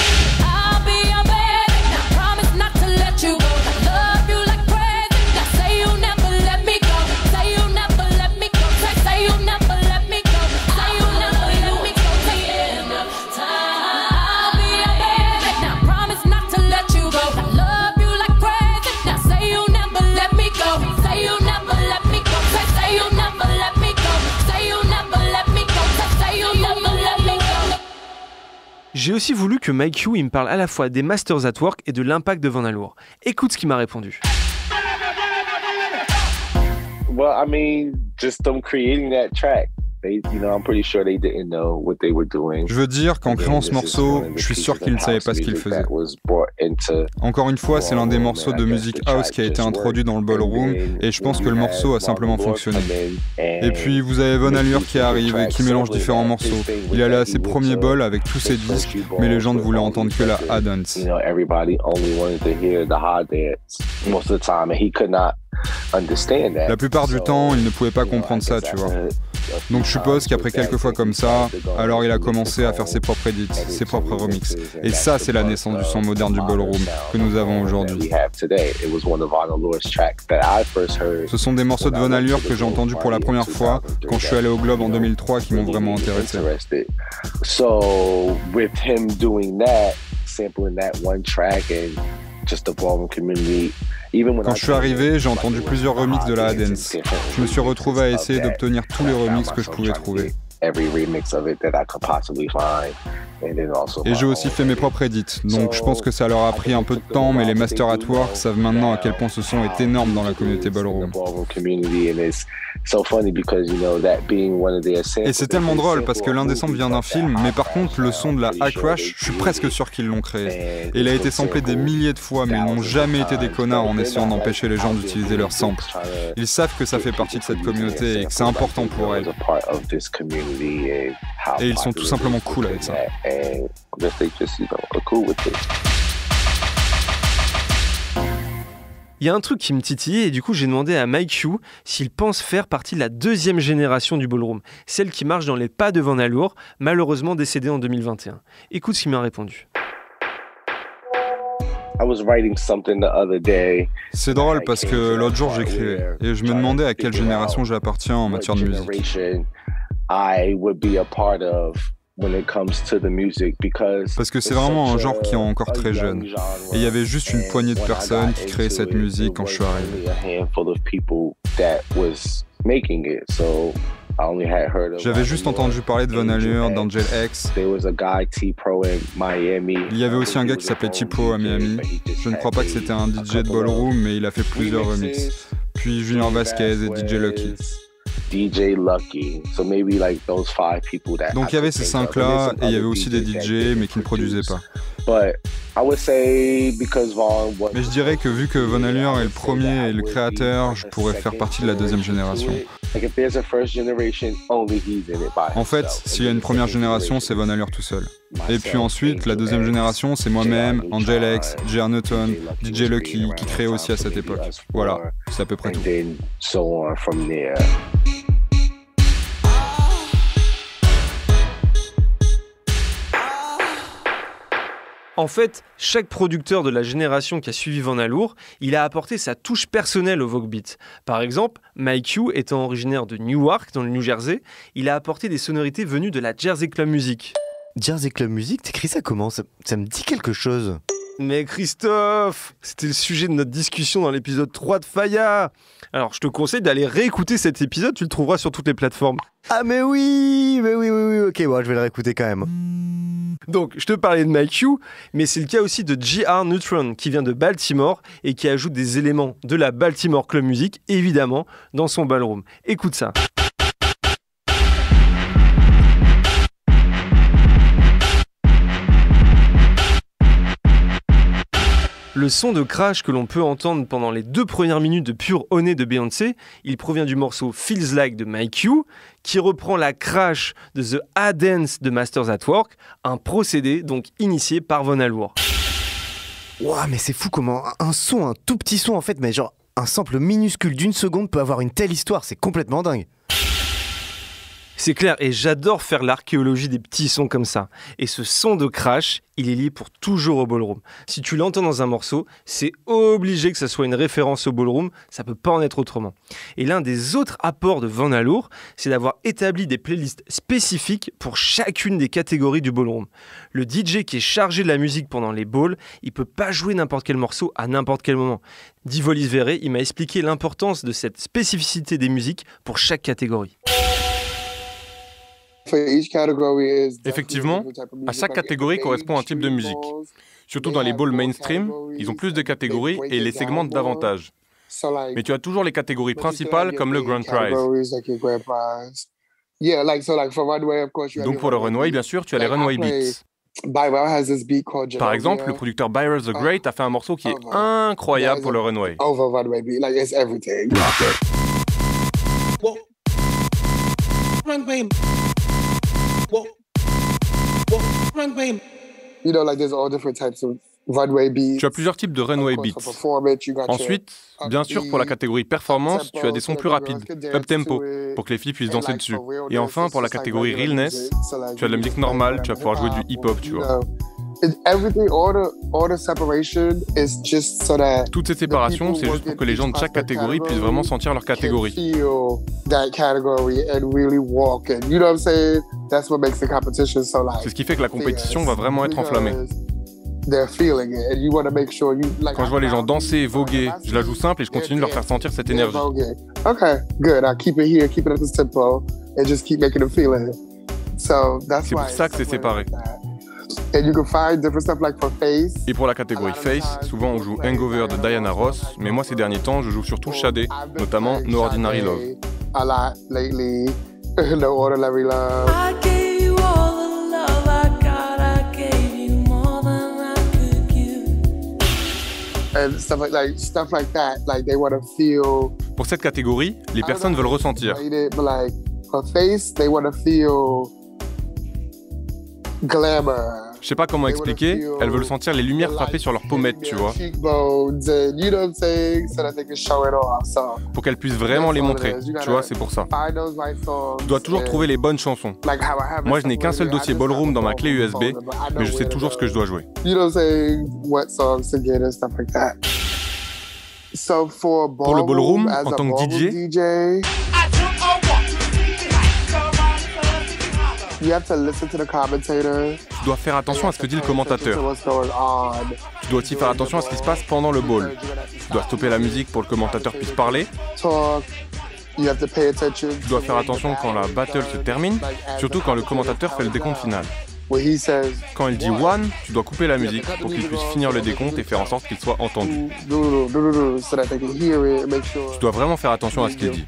J'ai aussi voulu que Mike Q il me parle à la fois des Masters at Work et de l'impact de Van Allure. Écoute ce qu'il m'a répondu. Well, I mean, just them creating that track. They, you know, I'm pretty sure they didn't know what they were doing. Je veux dire qu'en créant ce morceau, je suis sûr qu'ils ne savaient pas ce qu'ils faisaient. Encore une fois, c'est l'un des morceaux de musique house qui a été introduit dans le ballroom et je pense que le morceau a simplement fonctionné. Et puis vous avez Van Allure qui arrive et qui mélange différents morceaux. Il allait à ses premiers balls avec tous ses disques, mais les gens ne voulaient entendre que la A-Dance. La plupart du temps, il ne pouvait pas comprendre ça, tu vois. Donc je suppose qu'après quelques fois comme ça, alors il a commencé à faire ses propres edits, ses propres remixes. Et ça, c'est la naissance du son moderne du ballroom que nous avons aujourd'hui. Ce sont des morceaux de Van Allure que j'ai entendus pour la première fois quand je suis allé au Globe en deux mille trois qui m'ont vraiment intéressé. Quand je suis arrivé, j'ai entendu plusieurs remixes de la A-Dance. Je me suis retrouvé à essayer d'obtenir tous les remixes que je pouvais trouver. Et j'ai aussi fait mes propres edits, donc je pense que ça leur a pris un peu de temps, mais les Masters at Work savent maintenant à quel point ce son est énorme dans la communauté ballroom. Et c'est tellement drôle parce que l'Indécente vient d'un film, mais par contre le son de la A-Crash, je suis presque sûr qu'ils l'ont créé. Et il a été samplé des milliers de fois, mais ils n'ont jamais été des connards en essayant d'empêcher les gens d'utiliser leur sample. Ils savent que ça fait partie de cette communauté et que c'est important pour elles. Et ils sont tout simplement cool avec ça. Il y a un truc qui me titillait et du coup j'ai demandé à Mike Q s'il pense faire partie de la deuxième génération du ballroom, celle qui marche dans les pas de Van Allure, malheureusement décédé en deux mille vingt et un. Écoute ce qu'il m'a répondu. C'est drôle parce que l'autre jour j'écrivais et je me demandais à quelle génération j'appartiens en matière de musique. Parce que c'est vraiment un genre qui est encore très jeune. Et il y avait juste une poignée de personnes qui créaient cette musique quand je suis arrivé. J'avais juste entendu parler de Van Allure, d'Angel X. Il y avait aussi un gars qui s'appelait Tipo à Miami. Je ne crois pas que c'était un D J de ballroom, mais il a fait plusieurs remixes. Puis Junior Vasquez et D J Lucky. Donc il y avait ces cinq là et il y avait aussi des D J mais qui ne produisaient pas. Mais je dirais que vu que Van Allure est le premier et le créateur, je pourrais faire partie de la deuxième génération. En fait, s'il y a une première génération, c'est Van Allure tout seul. Et puis ensuite, la deuxième génération, c'est moi-même, Angel X, J R Newton, D J Lucky, qui créait aussi à cette époque. Voilà, c'est à peu près tout. En fait, chaque producteur de la génération qui a suivi Van Alour, il a apporté sa touche personnelle au Vogue Beat. Par exemple, Mike Q, étant originaire de Newark, dans le New Jersey, il a apporté des sonorités venues de la Jersey Club Music. Jersey Club Music, t'écris ça comment ? ça, ça me dit quelque chose. Mais Christophe, c'était le sujet de notre discussion dans l'épisode trois de Faya. Alors, je te conseille d'aller réécouter cet épisode, tu le trouveras sur toutes les plateformes. Ah mais oui, mais oui, oui, oui, ok, bon, je vais le réécouter quand même. Donc, je te parlais de Mike Q, mais c'est le cas aussi de G R Neutron, qui vient de Baltimore et qui ajoute des éléments de la Baltimore Club Music, évidemment, dans son ballroom. Écoute ça. Le son de crash que l'on peut entendre pendant les deux premières minutes de Pure Honey de Beyoncé, il provient du morceau Feels Like de Mike Q, qui reprend la crash de The A Dance de Masters at Work, un procédé donc initié par Von Alour. Ouah, mais c'est fou comment un son, un tout petit son en fait, mais genre un sample minuscule d'une seconde peut avoir une telle histoire, c'est complètement dingue. C'est clair, et j'adore faire l'archéologie des petits sons comme ça. Et ce son de crash, il est lié pour toujours au ballroom. Si tu l'entends dans un morceau, c'est obligé que ça soit une référence au ballroom, ça peut pas en être autrement. Et l'un des autres apports de Von Alour, c'est d'avoir établi des playlists spécifiques pour chacune des catégories du ballroom. Le D J qui est chargé de la musique pendant les balls, il peut pas jouer n'importe quel morceau à n'importe quel moment. Divolis Verret, il m'a expliqué l'importance de cette spécificité des musiques pour chaque catégorie. Effectivement, à chaque catégorie correspond un type de musique. Surtout dans les balls mainstream, ils ont plus de catégories et les segmentent davantage. Mais tu as toujours les catégories principales comme le Grand Prize. Donc pour le runway, bien sûr, tu as les runway beats. Par exemple, le producteur Byron the Great a fait un morceau qui est incroyable pour le runway. Tu as plusieurs types de runway beats. Ensuite, bien sûr, pour la catégorie performance, tu as des sons plus rapides, up tempo, pour que les filles puissent danser dessus. Et enfin, pour la catégorie realness, tu as de la musique normale, tu vas pouvoir jouer du hip-hop, tu vois. Toutes ces séparations, c'est juste pour que les gens de chaque catégorie puissent vraiment sentir leur catégorie. C'est ce qui fait que la compétition va vraiment être enflammée. Quand je vois les gens danser et voguer, je la joue simple et je continue de leur faire sentir cette énergie. C'est pour ça que c'est séparé. Et pour la catégorie Face, souvent on joue Hangover de Diana Ross, mais moi ces derniers temps je joue surtout Sade, notamment No Ordinary Love. Pour cette catégorie, les personnes veulent ressentir. Je sais pas comment expliquer, elles veulent sentir les lumières frapper sur leurs pommettes, tu vois. Pour qu'elles puissent vraiment les montrer, tu vois, c'est pour ça. Tu dois toujours trouver les bonnes chansons. Moi, je n'ai qu'un seul dossier ballroom dans ma clé U S B, mais je sais toujours ce que je dois jouer. Pour le ballroom, en tant que D J, tu dois faire attention à ce que dit le commentateur. Tu dois aussi faire attention à ce qui se passe pendant le ball. Tu dois stopper la musique pour que le commentateur puisse parler. Tu dois faire attention quand la battle se termine, surtout quand le commentateur fait le décompte final. Quand il dit one, tu dois couper la musique pour qu'il puisse finir le décompte et faire en sorte qu'il soit entendu. Tu dois vraiment faire attention à ce qu'il dit.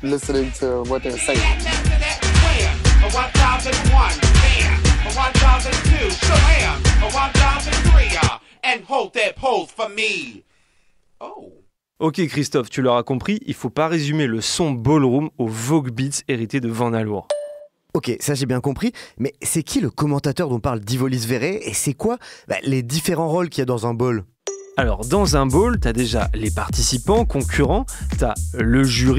Ok Christophe, tu l'auras compris, il faut pas résumer le son ballroom au Vogue Beats hérité de Von Alour. Ok, ça j'ai bien compris, mais c'est qui le commentateur dont parle Divolis Verret et c'est quoi bah, les différents rôles qu'il y a dans un ball? Alors dans un ball, t'as déjà les participants, concurrents, t'as le jury,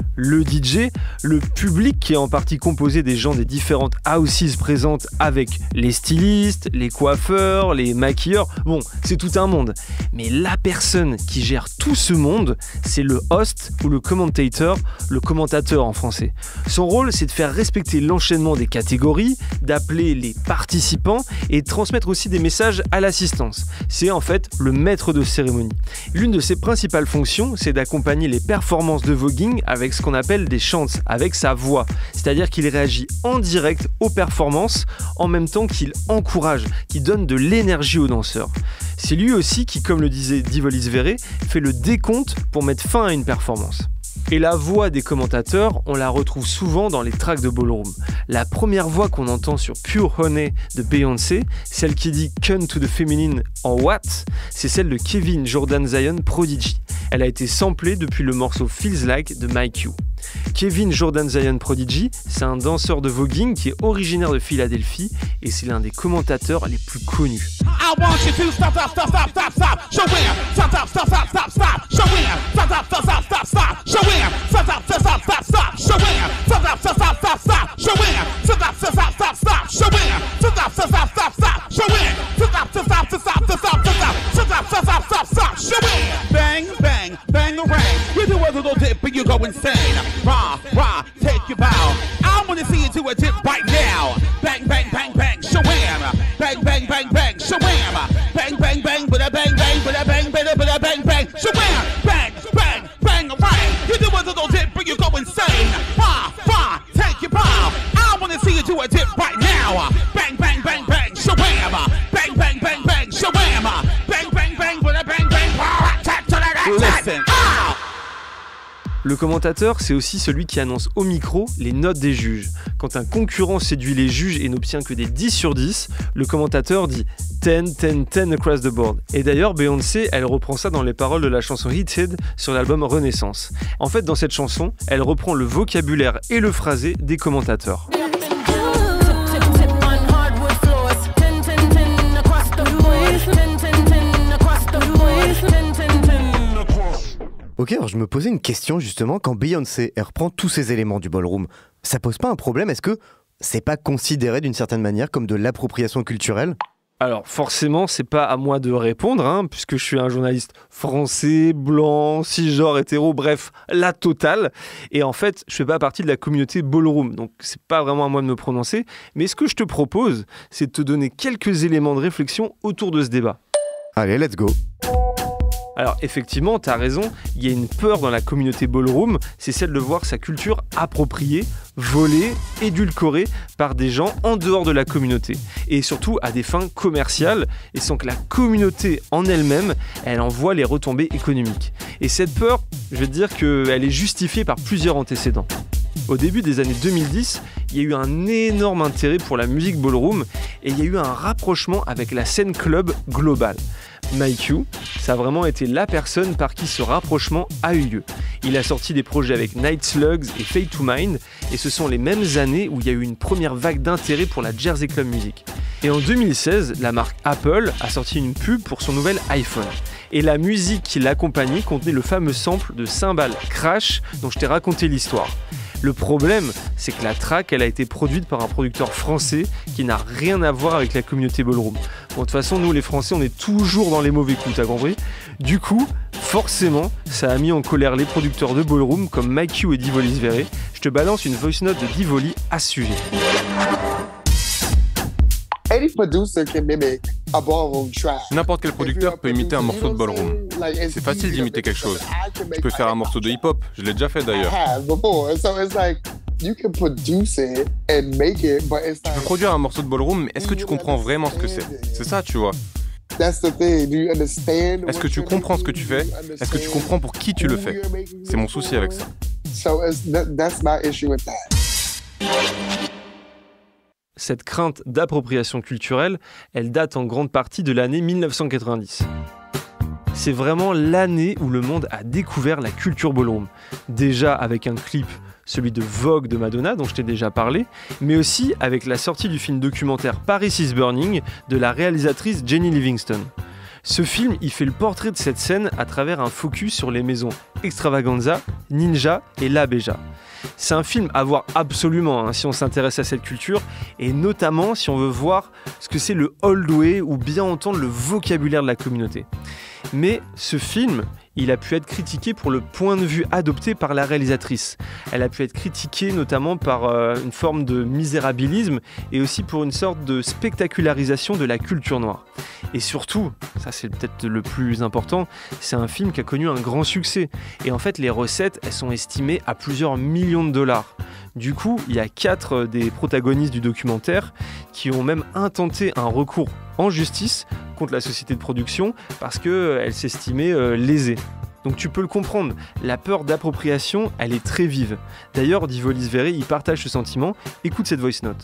le D J, le public qui est en partie composé des gens des différentes houses présentes avec les stylistes, les coiffeurs, les maquilleurs. Bon, c'est tout un monde. Mais la personne qui gère tout ce monde, c'est le host ou le commentator, le commentateur en français. Son rôle, c'est de faire respecter l'enchaînement des catégories, d'appeler les participants et de transmettre aussi des messages à l'assistance. C'est en fait le maître de cérémonie. L'une de ses principales fonctions, c'est d'accompagner les performances de voguing avec ce qu'on appelle des chants, avec sa voix. C'est-à-dire qu'il réagit en direct aux performances en même temps qu'il encourage, qu'il donne de l'énergie aux danseurs. C'est lui aussi qui, comme le disait Divolis Vere, fait le décompte pour mettre fin à une performance. Et la voix des commentateurs, on la retrouve souvent dans les tracks de Ballroom. La première voix qu'on entend sur Pure Honey de Beyoncé, celle qui dit « Come to the Feminine » en What, c'est celle de Kevin Jordan Zion Prodigy. Elle a été samplée depuis le morceau Feels Like de Mike Q. Kevin Jordan Zion Prodigy, c'est un danseur de voguing qui est originaire de Philadelphie et c'est l'un des commentateurs les plus connus. I want you to stop, stop, stop, stop, stop, stop. Show him. Stop, stop, stop, stop, stop, stop. Show him. Stop, stop, stop, stop, stop, stop. Show him. Stop, stop, stop, stop, stop, stop. Show him. Stop, stop, stop, stop, stop, stop. Show him. Stop, stop, stop, stop, stop, stop. Show him. Stop, stop, stop, stop, stop, stop. Show him. Stop, stop, stop, stop, stop, stop, stop. Stop, stop, stop, stop, stop. Show him. Bang, bang, bang around. You do a little dip and you go insane. Rah, rah, take your bow. I wanna see you do a dip right now. Bang, bang, bang, bang. Show him. Bang, bang, bang, bang. Show him. Bang, bang, bang, but a bang, bang, but a bang, but a but a bang, bang. Show him. Bang, bang, bang around. You do a little dip and you go insane. Rah, rah, take your bow. I wanna see you do a dip right now. Bang, bang, bang, bang. Show him. Bang, bang, bang, bang. Show him. Bang, bang, bang, but a bang, bang. Tap to that. Listen. Ah! Le commentateur, c'est aussi celui qui annonce au micro les notes des juges. Quand un concurrent séduit les juges et n'obtient que des dix sur dix, le commentateur dit dix, dix, dix across the board. Et d'ailleurs, Beyoncé, elle reprend ça dans les paroles de la chanson Heated sur l'album Renaissance. En fait, dans cette chanson, elle reprend le vocabulaire et le phrasé des commentateurs. Ok, alors je me posais une question justement, quand Beyoncé elle reprend tous ces éléments du ballroom, ça pose pas un problème? Est-ce que c'est pas considéré d'une certaine manière comme de l'appropriation culturelle? Alors forcément, c'est pas à moi de répondre, hein, puisque je suis un journaliste français, blanc, cisgenre, hétéro, bref, la totale. Et en fait, je fais pas partie de la communauté ballroom, donc c'est pas vraiment à moi de me prononcer. Mais ce que je te propose, c'est de te donner quelques éléments de réflexion autour de ce débat. Allez, let's go. Alors effectivement, t'as raison, il y a une peur dans la communauté ballroom, c'est celle de voir sa culture appropriée, volée, édulcorée par des gens en dehors de la communauté. Et surtout à des fins commerciales, et sans que la communauté en elle-même, elle en voit les retombées économiques. Et cette peur, je vais te dire qu'elle est justifiée par plusieurs antécédents. Au début des années deux mille dix, il y a eu un énorme intérêt pour la musique ballroom et il y a eu un rapprochement avec la scène club globale. Mike Q, ça a vraiment été la personne par qui ce rapprochement a eu lieu. Il a sorti des projets avec Night Slugs et Fade to Mind, et ce sont les mêmes années où il y a eu une première vague d'intérêt pour la Jersey Club Music. Et en deux mille seize, la marque Apple a sorti une pub pour son nouvel iPhone. Et la musique qui l'accompagnait contenait le fameux sample de cymbales Crash dont je t'ai raconté l'histoire. Le problème, c'est que la track, elle a été produite par un producteur français qui n'a rien à voir avec la communauté ballroom. Bon, de toute façon, nous les Français, on est toujours dans les mauvais coups, t'as compris ? Du coup, forcément, ça a mis en colère les producteurs de ballroom comme Mike Q et Divolis Vere. Je te balance une voice note de Divoli à ce sujet. N'importe quel producteur peut imiter un morceau de ballroom. C'est facile d'imiter quelque chose. Tu peux faire un morceau de hip-hop, je l'ai déjà fait d'ailleurs. Tu peux produire un morceau de ballroom, mais est-ce que tu comprends vraiment ce que c'est? C'est ça, tu vois. Est-ce que tu comprends ce que tu fais? Est-ce que tu comprends pour qui tu le fais? C'est mon souci avec ça. Cette crainte d'appropriation culturelle, elle date en grande partie de l'année mille neuf cent quatre-vingt-dix. C'est vraiment l'année où le monde a découvert la culture ballroom. Déjà avec un clip, celui de Vogue de Madonna, dont je t'ai déjà parlé, mais aussi avec la sortie du film documentaire Paris is Burning de la réalisatrice Jenny Livingston. Ce film, il fait le portrait de cette scène à travers un focus sur les maisons Extravaganza, Ninja et La Beja. C'est un film à voir absolument hein, si on s'intéresse à cette culture et notamment si on veut voir ce que c'est le old way ou bien entendre le vocabulaire de la communauté. Mais ce film, il a pu être critiqué pour le point de vue adopté par la réalisatrice. Elle a pu être critiquée notamment par euh, une forme de misérabilisme et aussi pour une sorte de spectacularisation de la culture noire. Et surtout, ça c'est peut-être le plus important, c'est un film qui a connu un grand succès. Et en fait, les recettes, elles sont estimées à plusieurs millions de dollars. Du coup, il y a quatre des protagonistes du documentaire qui ont même intenté un recours en justice contre la société de production parce qu'elle s'estimait euh, lésée. Donc tu peux le comprendre, la peur d'appropriation, elle est très vive. D'ailleurs, Divolis Very, il partage ce sentiment. Écoute cette voice note.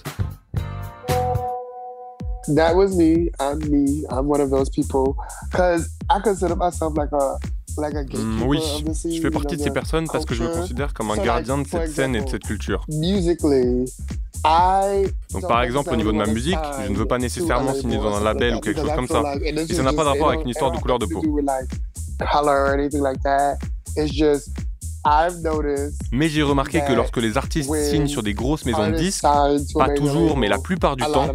That was me. I'm me. I'm one of those people. Because I consider myself like a Mmh, oui, je fais partie de ces personnes parce que je me considère comme un gardien de cette scène et de cette culture. Donc par exemple au niveau de ma musique, je ne veux pas nécessairement signer dans un label ou quelque chose comme ça. Et ça n'a pas de rapport avec une histoire de couleur de peau. Mais j'ai remarqué que lorsque les artistes signent sur des grosses maisons de disques, pas toujours, mais la plupart du temps,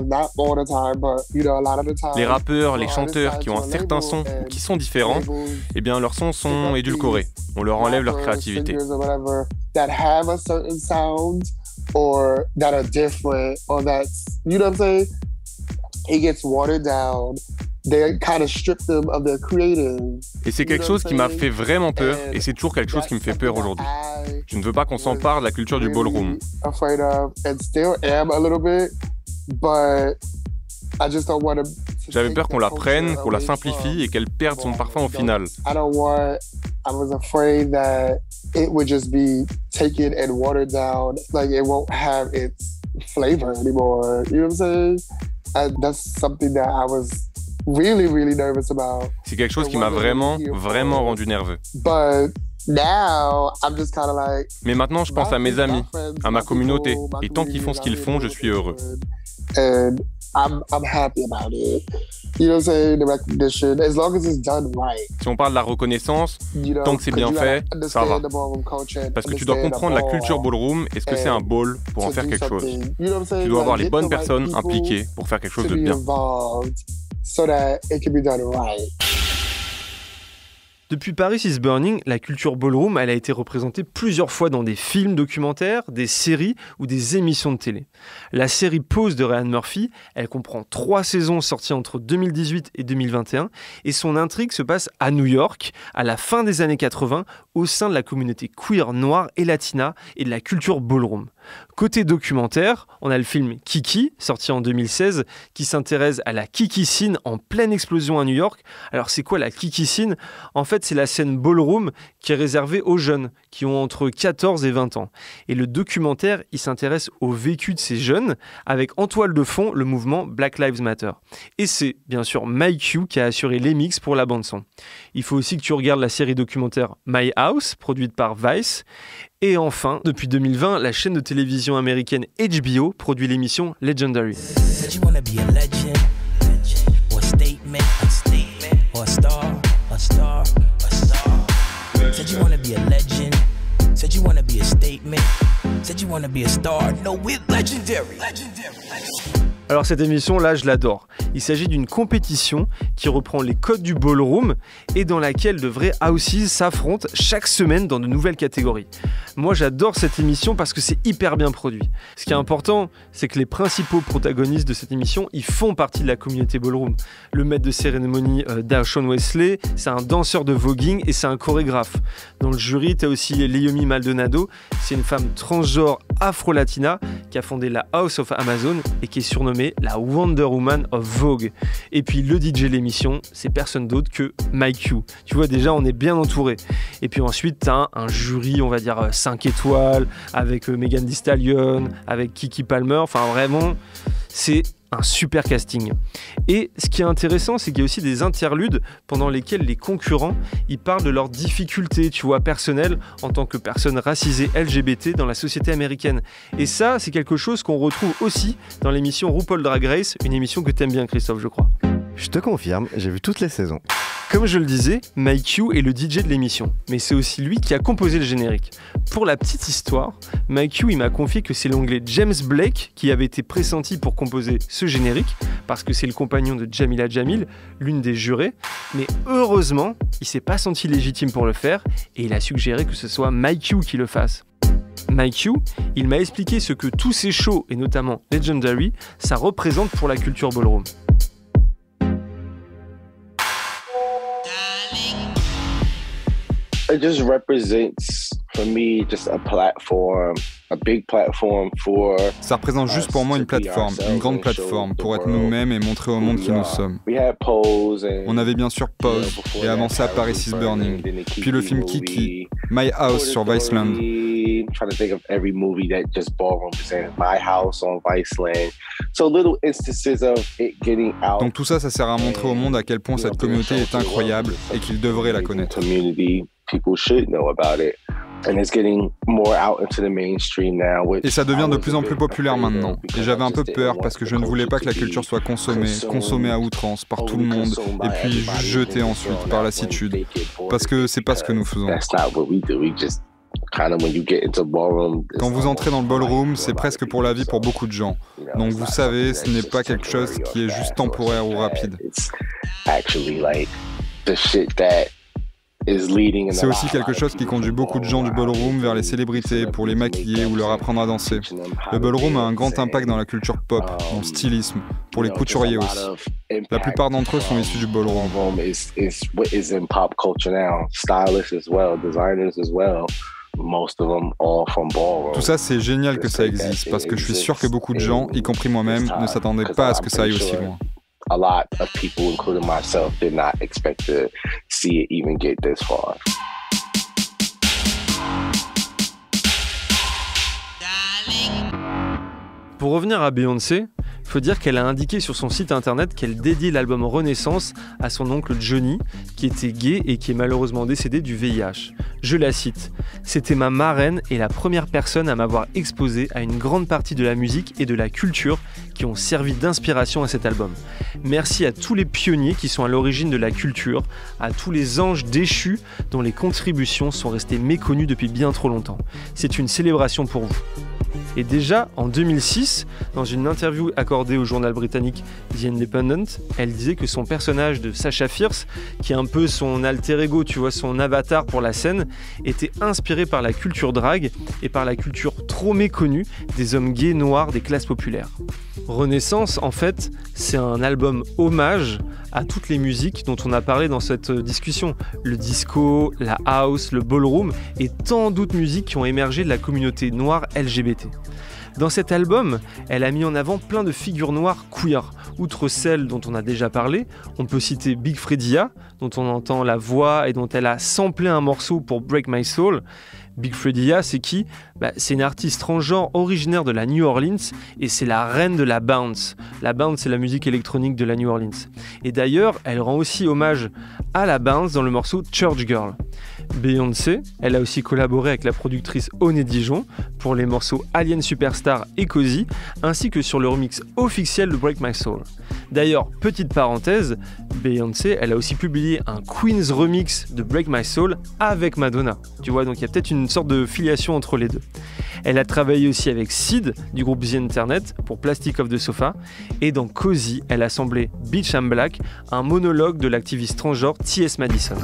les rappeurs, les chanteurs qui ont un certain son ou qui sont différents, eh bien leurs sons sont édulcorés. On leur enlève leur créativité. Et c'est quelque chose qui m'a fait vraiment peur, et c'est toujours quelque chose qui me fait peur aujourd'hui. Je ne veux pas qu'on s'empare de la culture du ballroom. J'avais peur qu'on la prenne, qu'on la simplifie et qu'elle perde son parfum au final. Really, really nervous about. C'est quelque chose qui m'a vraiment, vraiment rendu nerveux. But now, I'm just kind of like, Mais maintenant, je pense à mes amis, à ma communauté, et tant qu'ils font ce qu'ils font, je suis heureux. And I'm, I'm happy about it. You know what I'm saying? The recognition, as long as it's done right. Si on parle de la reconnaissance, tant que c'est bien fait, ça va. Parce que tu dois comprendre la culture ballroom et ce que c'est un ball pour en faire quelque chose. Tu dois avoir les bonnes personnes impliquées pour faire quelque chose de bien. So that it can be done right. Depuis Paris is Burning, la culture ballroom, elle a été représentée plusieurs fois dans des films documentaires, des séries ou des émissions de télé. La série Pose de Ryan Murphy, elle comprend trois saisons sorties entre deux mille dix-huit et deux mille vingt et un et son intrigue se passe à New York, à la fin des années quatre-vingts, au sein de la communauté queer noire et latina et de la culture ballroom. Côté documentaire, on a le film Kiki, sorti en deux mille seize, qui s'intéresse à la Kiki scene en pleine explosion à New York. Alors c'est quoi la Kiki scene ? En fait, c'est la scène ballroom qui est réservée aux jeunes, qui ont entre quatorze et vingt ans. Et le documentaire, il s'intéresse au vécu de ces jeunes, avec en toile de fond le mouvement Black Lives Matter. Et c'est bien sûr Mike Q qui a assuré les mix pour la bande-son. Il faut aussi que tu regardes la série documentaire My House, produite par Vice. Et enfin, depuis deux mille vingt, la chaîne de télévision américaine H B O produit l'émission Legendary. Alors cette émission là je l'adore. Il s'agit d'une compétition qui reprend les codes du ballroom et dans laquelle de vrais houses s'affrontent chaque semaine dans de nouvelles catégories. Moi j'adore cette émission parce que c'est hyper bien produit. Ce qui est important, c'est que les principaux protagonistes de cette émission, ils font partie de la communauté ballroom. Le maître de cérémonie euh, Darshawn Wesley, c'est un danseur de voguing et c'est un chorégraphe. Dans le jury, t'as aussi Leiomy Maldonado, c'est une femme transgenre afro-latina qui a fondé la House of Amazon et qui est surnommée la Wonder Woman of Vogue. Et puis le D J de l'émission, c'est personne d'autre que Mike Q. Tu vois, déjà on est bien entouré. Et puis ensuite t'as un, un jury, on va dire cinq étoiles, avec euh, Megan Thee Stallion, avec Kiki Palmer, enfin vraiment, c'est un super casting. Et ce qui est intéressant, c'est qu'il y a aussi des interludes pendant lesquels les concurrents, ils parlent de leurs difficultés, tu vois, personnelles en tant que personnes racisées L G B T dans la société américaine. Et ça, c'est quelque chose qu'on retrouve aussi dans l'émission RuPaul Drag Race, une émission que t'aimes bien, Christophe, je crois. Je te confirme, j'ai vu toutes les saisons. Comme je le disais, Mike Q est le D J de l'émission, mais c'est aussi lui qui a composé le générique. Pour la petite histoire, Mike Q il m'a confié que c'est l'anglais James Blake qui avait été pressenti pour composer ce générique, parce que c'est le compagnon de Jamila Jamil, l'une des jurées, mais heureusement, il s'est pas senti légitime pour le faire, et il a suggéré que ce soit Mike Q qui le fasse. Mike Q, il m'a expliqué ce que tous ces shows, et notamment Legendary, ça représente pour la culture ballroom. It just represents, for me, just a platform, a big platform for. Ça représente juste pour moi une plateforme, une grande plateforme pour être nous-mêmes et montrer au monde qui nous sommes. On avait bien sûr Pose et avant ça Paris is Burning, puis le film Kiki, My House sur Viceland. Trying to think of every movie that just ballroom presented. My House on Viceland. So little instances of it getting out. Donc tout ça, ça sert à montrer au monde à quel point cette communauté est incroyable et qu'ils devraient la connaître. People should know about it. And it's getting more out into the mainstream now. Et ça devient de plus en plus populaire maintenant. Et j'avais un peu peur parce que je ne voulais pas que la culture soit consommée, consommée à outrance par tout le monde et puis jetée ensuite par lassitude. Parce que c'est pas ce que nous faisons. Quand vous entrez dans le ballroom, c'est presque pour la vie pour beaucoup de gens. Donc vous savez, ce n'est pas quelque chose qui est juste temporaire ou rapide. C'est aussi quelque chose qui conduit beaucoup de gens du ballroom vers les célébrités pour les maquiller ou leur apprendre à danser. Le ballroom a un grand impact dans la culture pop, dans le stylisme, pour les couturiers aussi. La plupart d'entre eux sont issus du ballroom. Tout ça, c'est génial que ça existe, parce que je suis sûr que beaucoup de gens, y compris moi-même, ne s'attendaient pas à ce que ça aille aussi loin. A lot of people, including myself, did not expect to see it even get this far. Pour revenir à Beyoncé, il faut dire qu'elle a indiqué sur son site internet qu'elle dédiait l'album Renaissance à son oncle Johnny, qui était gay et qui est malheureusement décédé du V I H. Je la cite : « C'était ma marraine et la première personne à m'avoir exposé à une grande partie de la musique et de la culture qui ont servi d'inspiration à cet album. Merci à tous les pionniers qui sont à l'origine de la culture, à tous les anges déchus dont les contributions sont restées méconnues depuis bien trop longtemps. C'est une célébration pour vous. » Et déjà, en deux mille six, dans une interview accordée au journal britannique The Independent, elle disait que son personnage de Sasha Fierce, qui est un peu son alter ego, tu vois, son avatar pour la scène, était inspiré par la culture drague et par la culture trop méconnue des hommes gays noirs des classes populaires. Renaissance, en fait, c'est un album hommage à toutes les musiques dont on a parlé dans cette discussion. Le disco, la house, le ballroom et tant d'autres musiques qui ont émergé de la communauté noire L G B T. Dans cet album, elle a mis en avant plein de figures noires queer. Outre celles dont on a déjà parlé, on peut citer Big Freedia, dont on entend la voix et dont elle a samplé un morceau pour Break My Soul. Big Freedia, c'est qui ? Bah, c'est une artiste transgenre originaire de la New Orleans et c'est la reine de la bounce. La bounce, c'est la musique électronique de la New Orleans. Et d'ailleurs, elle rend aussi hommage à la bounce dans le morceau Church Girl. Beyoncé, elle a aussi collaboré avec la productrice Oné Dijon pour les morceaux Alien Superstar et Cozy, ainsi que sur le remix officiel de Break My Soul. D'ailleurs, petite parenthèse, Beyoncé, elle a aussi publié un Queen's remix de Break My Soul avec Madonna. Tu vois, donc il y a peut-être une sorte de filiation entre les deux. Elle a travaillé aussi avec Sid du groupe The Internet pour Plastic of the Sofa, et dans Cozy, elle a assemblé Bitch I'm Black, un monologue de l'activiste transgenre T S Madison.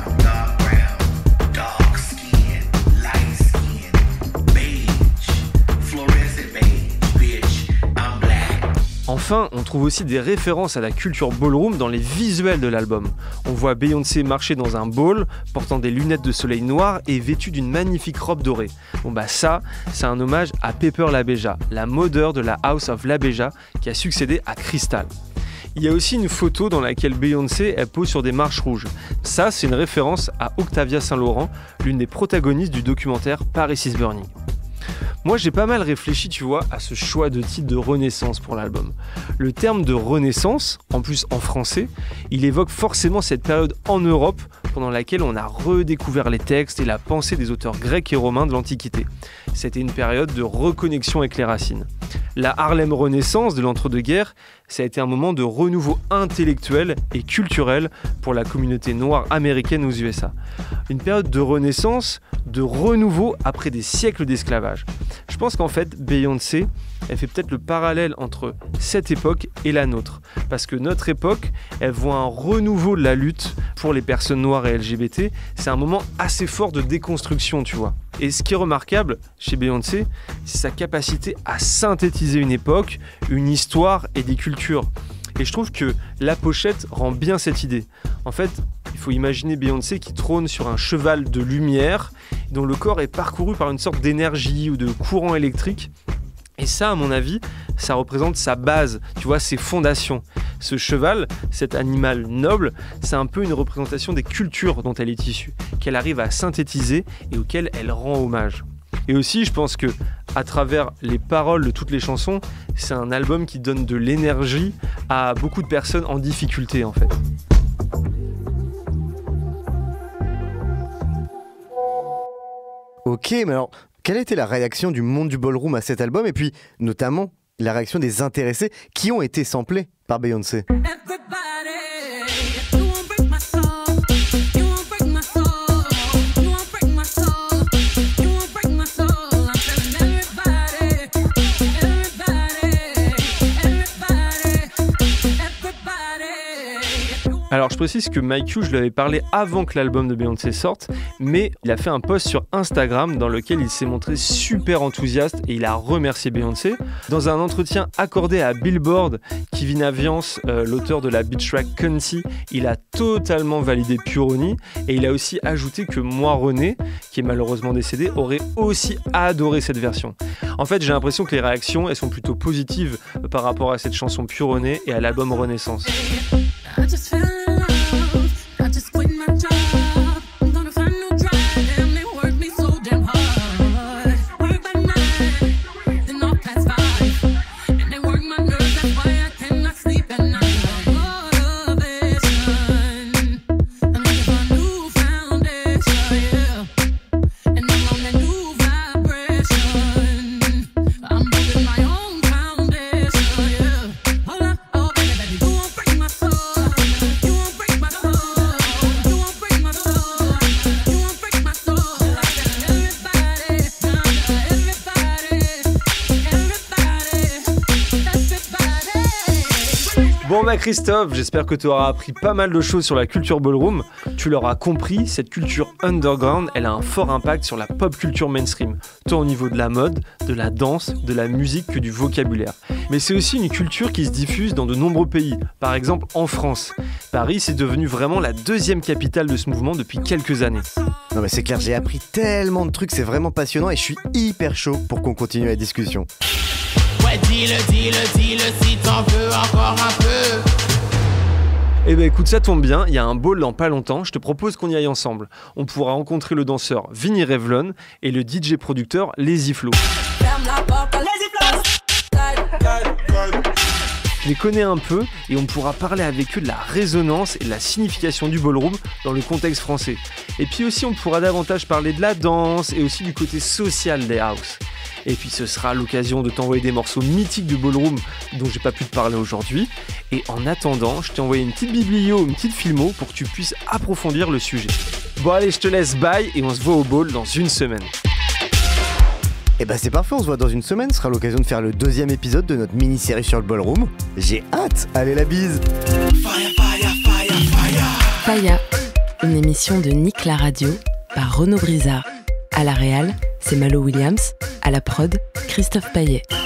Enfin, on trouve aussi des références à la culture ballroom dans les visuels de l'album. On voit Beyoncé marcher dans un ball, portant des lunettes de soleil noires et vêtue d'une magnifique robe dorée. Bon bah ça, c'est un hommage à Pepper LaBeija, la modeur de la House of LaBeija qui a succédé à Crystal. Il y a aussi une photo dans laquelle Beyoncé elle pose sur des marches rouges. Ça, c'est une référence à Octavia Saint-Laurent, l'une des protagonistes du documentaire Paris is Burning. Moi, j'ai pas mal réfléchi, tu vois, à ce choix de titre de Renaissance pour l'album. Le terme de Renaissance, en plus en français, il évoque forcément cette période en Europe pendant laquelle on a redécouvert les textes et la pensée des auteurs grecs et romains de l'Antiquité. C'était une période de reconnexion avec les racines. La Harlem Renaissance de l'entre-deux-guerres, ça a été un moment de renouveau intellectuel et culturel pour la communauté noire américaine aux U S A. Une période de renaissance, de renouveau après des siècles d'esclavage. Je pense qu'en fait, Beyoncé, elle fait peut-être le parallèle entre cette époque et la nôtre. Parce que notre époque, elle voit un renouveau de la lutte pour les personnes noires et L G B T. C'est un moment assez fort de déconstruction, tu vois. Et ce qui est remarquable chez Beyoncé, c'est sa capacité à synthétiser une époque, une histoire et des cultures. Et je trouve que la pochette rend bien cette idée. En fait, il faut imaginer Beyoncé qui trône sur un cheval de lumière, dont le corps est parcouru par une sorte d'énergie ou de courant électrique. Et ça, à mon avis, ça représente sa base, tu vois, ses fondations. Ce cheval, cet animal noble, c'est un peu une représentation des cultures dont elle est issue, qu'elle arrive à synthétiser et auxquelles elle rend hommage. Et aussi, je pense que, à travers les paroles de toutes les chansons, c'est un album qui donne de l'énergie à beaucoup de personnes en difficulté, en fait. Ok, mais alors, quelle a été la réaction du monde du ballroom à cet album et puis, notamment, la réaction des intéressés qui ont été samplés par Beyoncé? Alors je précise que Mike Q, je lui avais parlé avant que l'album de Beyoncé sorte, mais il a fait un post sur Instagram dans lequel il s'est montré super enthousiaste et il a remercié Beyoncé. Dans un entretien accordé à Billboard, Kevin Aviance, euh, l'auteur de la beat track Cunty, il a totalement validé Pure Honey et il a aussi ajouté que moi, René, qui est malheureusement décédé, aurait aussi adoré cette version. En fait, j'ai l'impression que les réactions, elles sont plutôt positives par rapport à cette chanson Pure Honey et à l'album Renaissance. I just fell in love. I just quit my job. I'm gonna find no drive. Damn, they work me so damn hard. Work by nine, then I'll pass five. And they work my nerves, that's why I cannot sleep at night. Motivation. I'm looking for a new foundation, yeah. And I'm on that new vibration. I'm building my own foundation, yeah. Hold up, oh baby, baby, you won't break my soul. Bon bah Christophe, j'espère que tu auras appris pas mal de choses sur la culture ballroom. Tu l'auras compris, cette culture underground, elle a un fort impact sur la pop culture mainstream, tant au niveau de la mode, de la danse, de la musique que du vocabulaire. Mais c'est aussi une culture qui se diffuse dans de nombreux pays, par exemple en France. Paris, c'est devenu vraiment la deuxième capitale de ce mouvement depuis quelques années. Non mais c'est clair, j'ai appris tellement de trucs, c'est vraiment passionnant et je suis hyper chaud pour qu'on continue la discussion. Ouais, dis-le, dis-le, dis-le si t'en veux encore un peu. Eh ben écoute, ça tombe bien, il y a un ball dans pas longtemps, je te propose qu'on y aille ensemble. On pourra rencontrer le danseur Vinny Revlon et le D J producteur Lazy Flo. Je les connais un peu et on pourra parler avec eux de la résonance et de la signification du ballroom dans le contexte français. Et puis aussi on pourra davantage parler de la danse et aussi du côté social des house. Et puis ce sera l'occasion de t'envoyer des morceaux mythiques du ballroom dont j'ai pas pu te parler aujourd'hui. Et en attendant, je t'ai envoyé une petite biblio, une petite filmo pour que tu puisses approfondir le sujet. Bon allez, je te laisse, bye et on se voit au ball dans une semaine. Et bah c'est parfait, on se voit dans une semaine, ce sera l'occasion de faire le deuxième épisode de notre mini-série sur le ballroom. J'ai hâte, allez la bise. Fire, fire, fire, fire. Faya, une émission de Nick la Radio par Renaud Brizard. À la réal, c'est Malo Williams. À la prod, Christophe Paillet.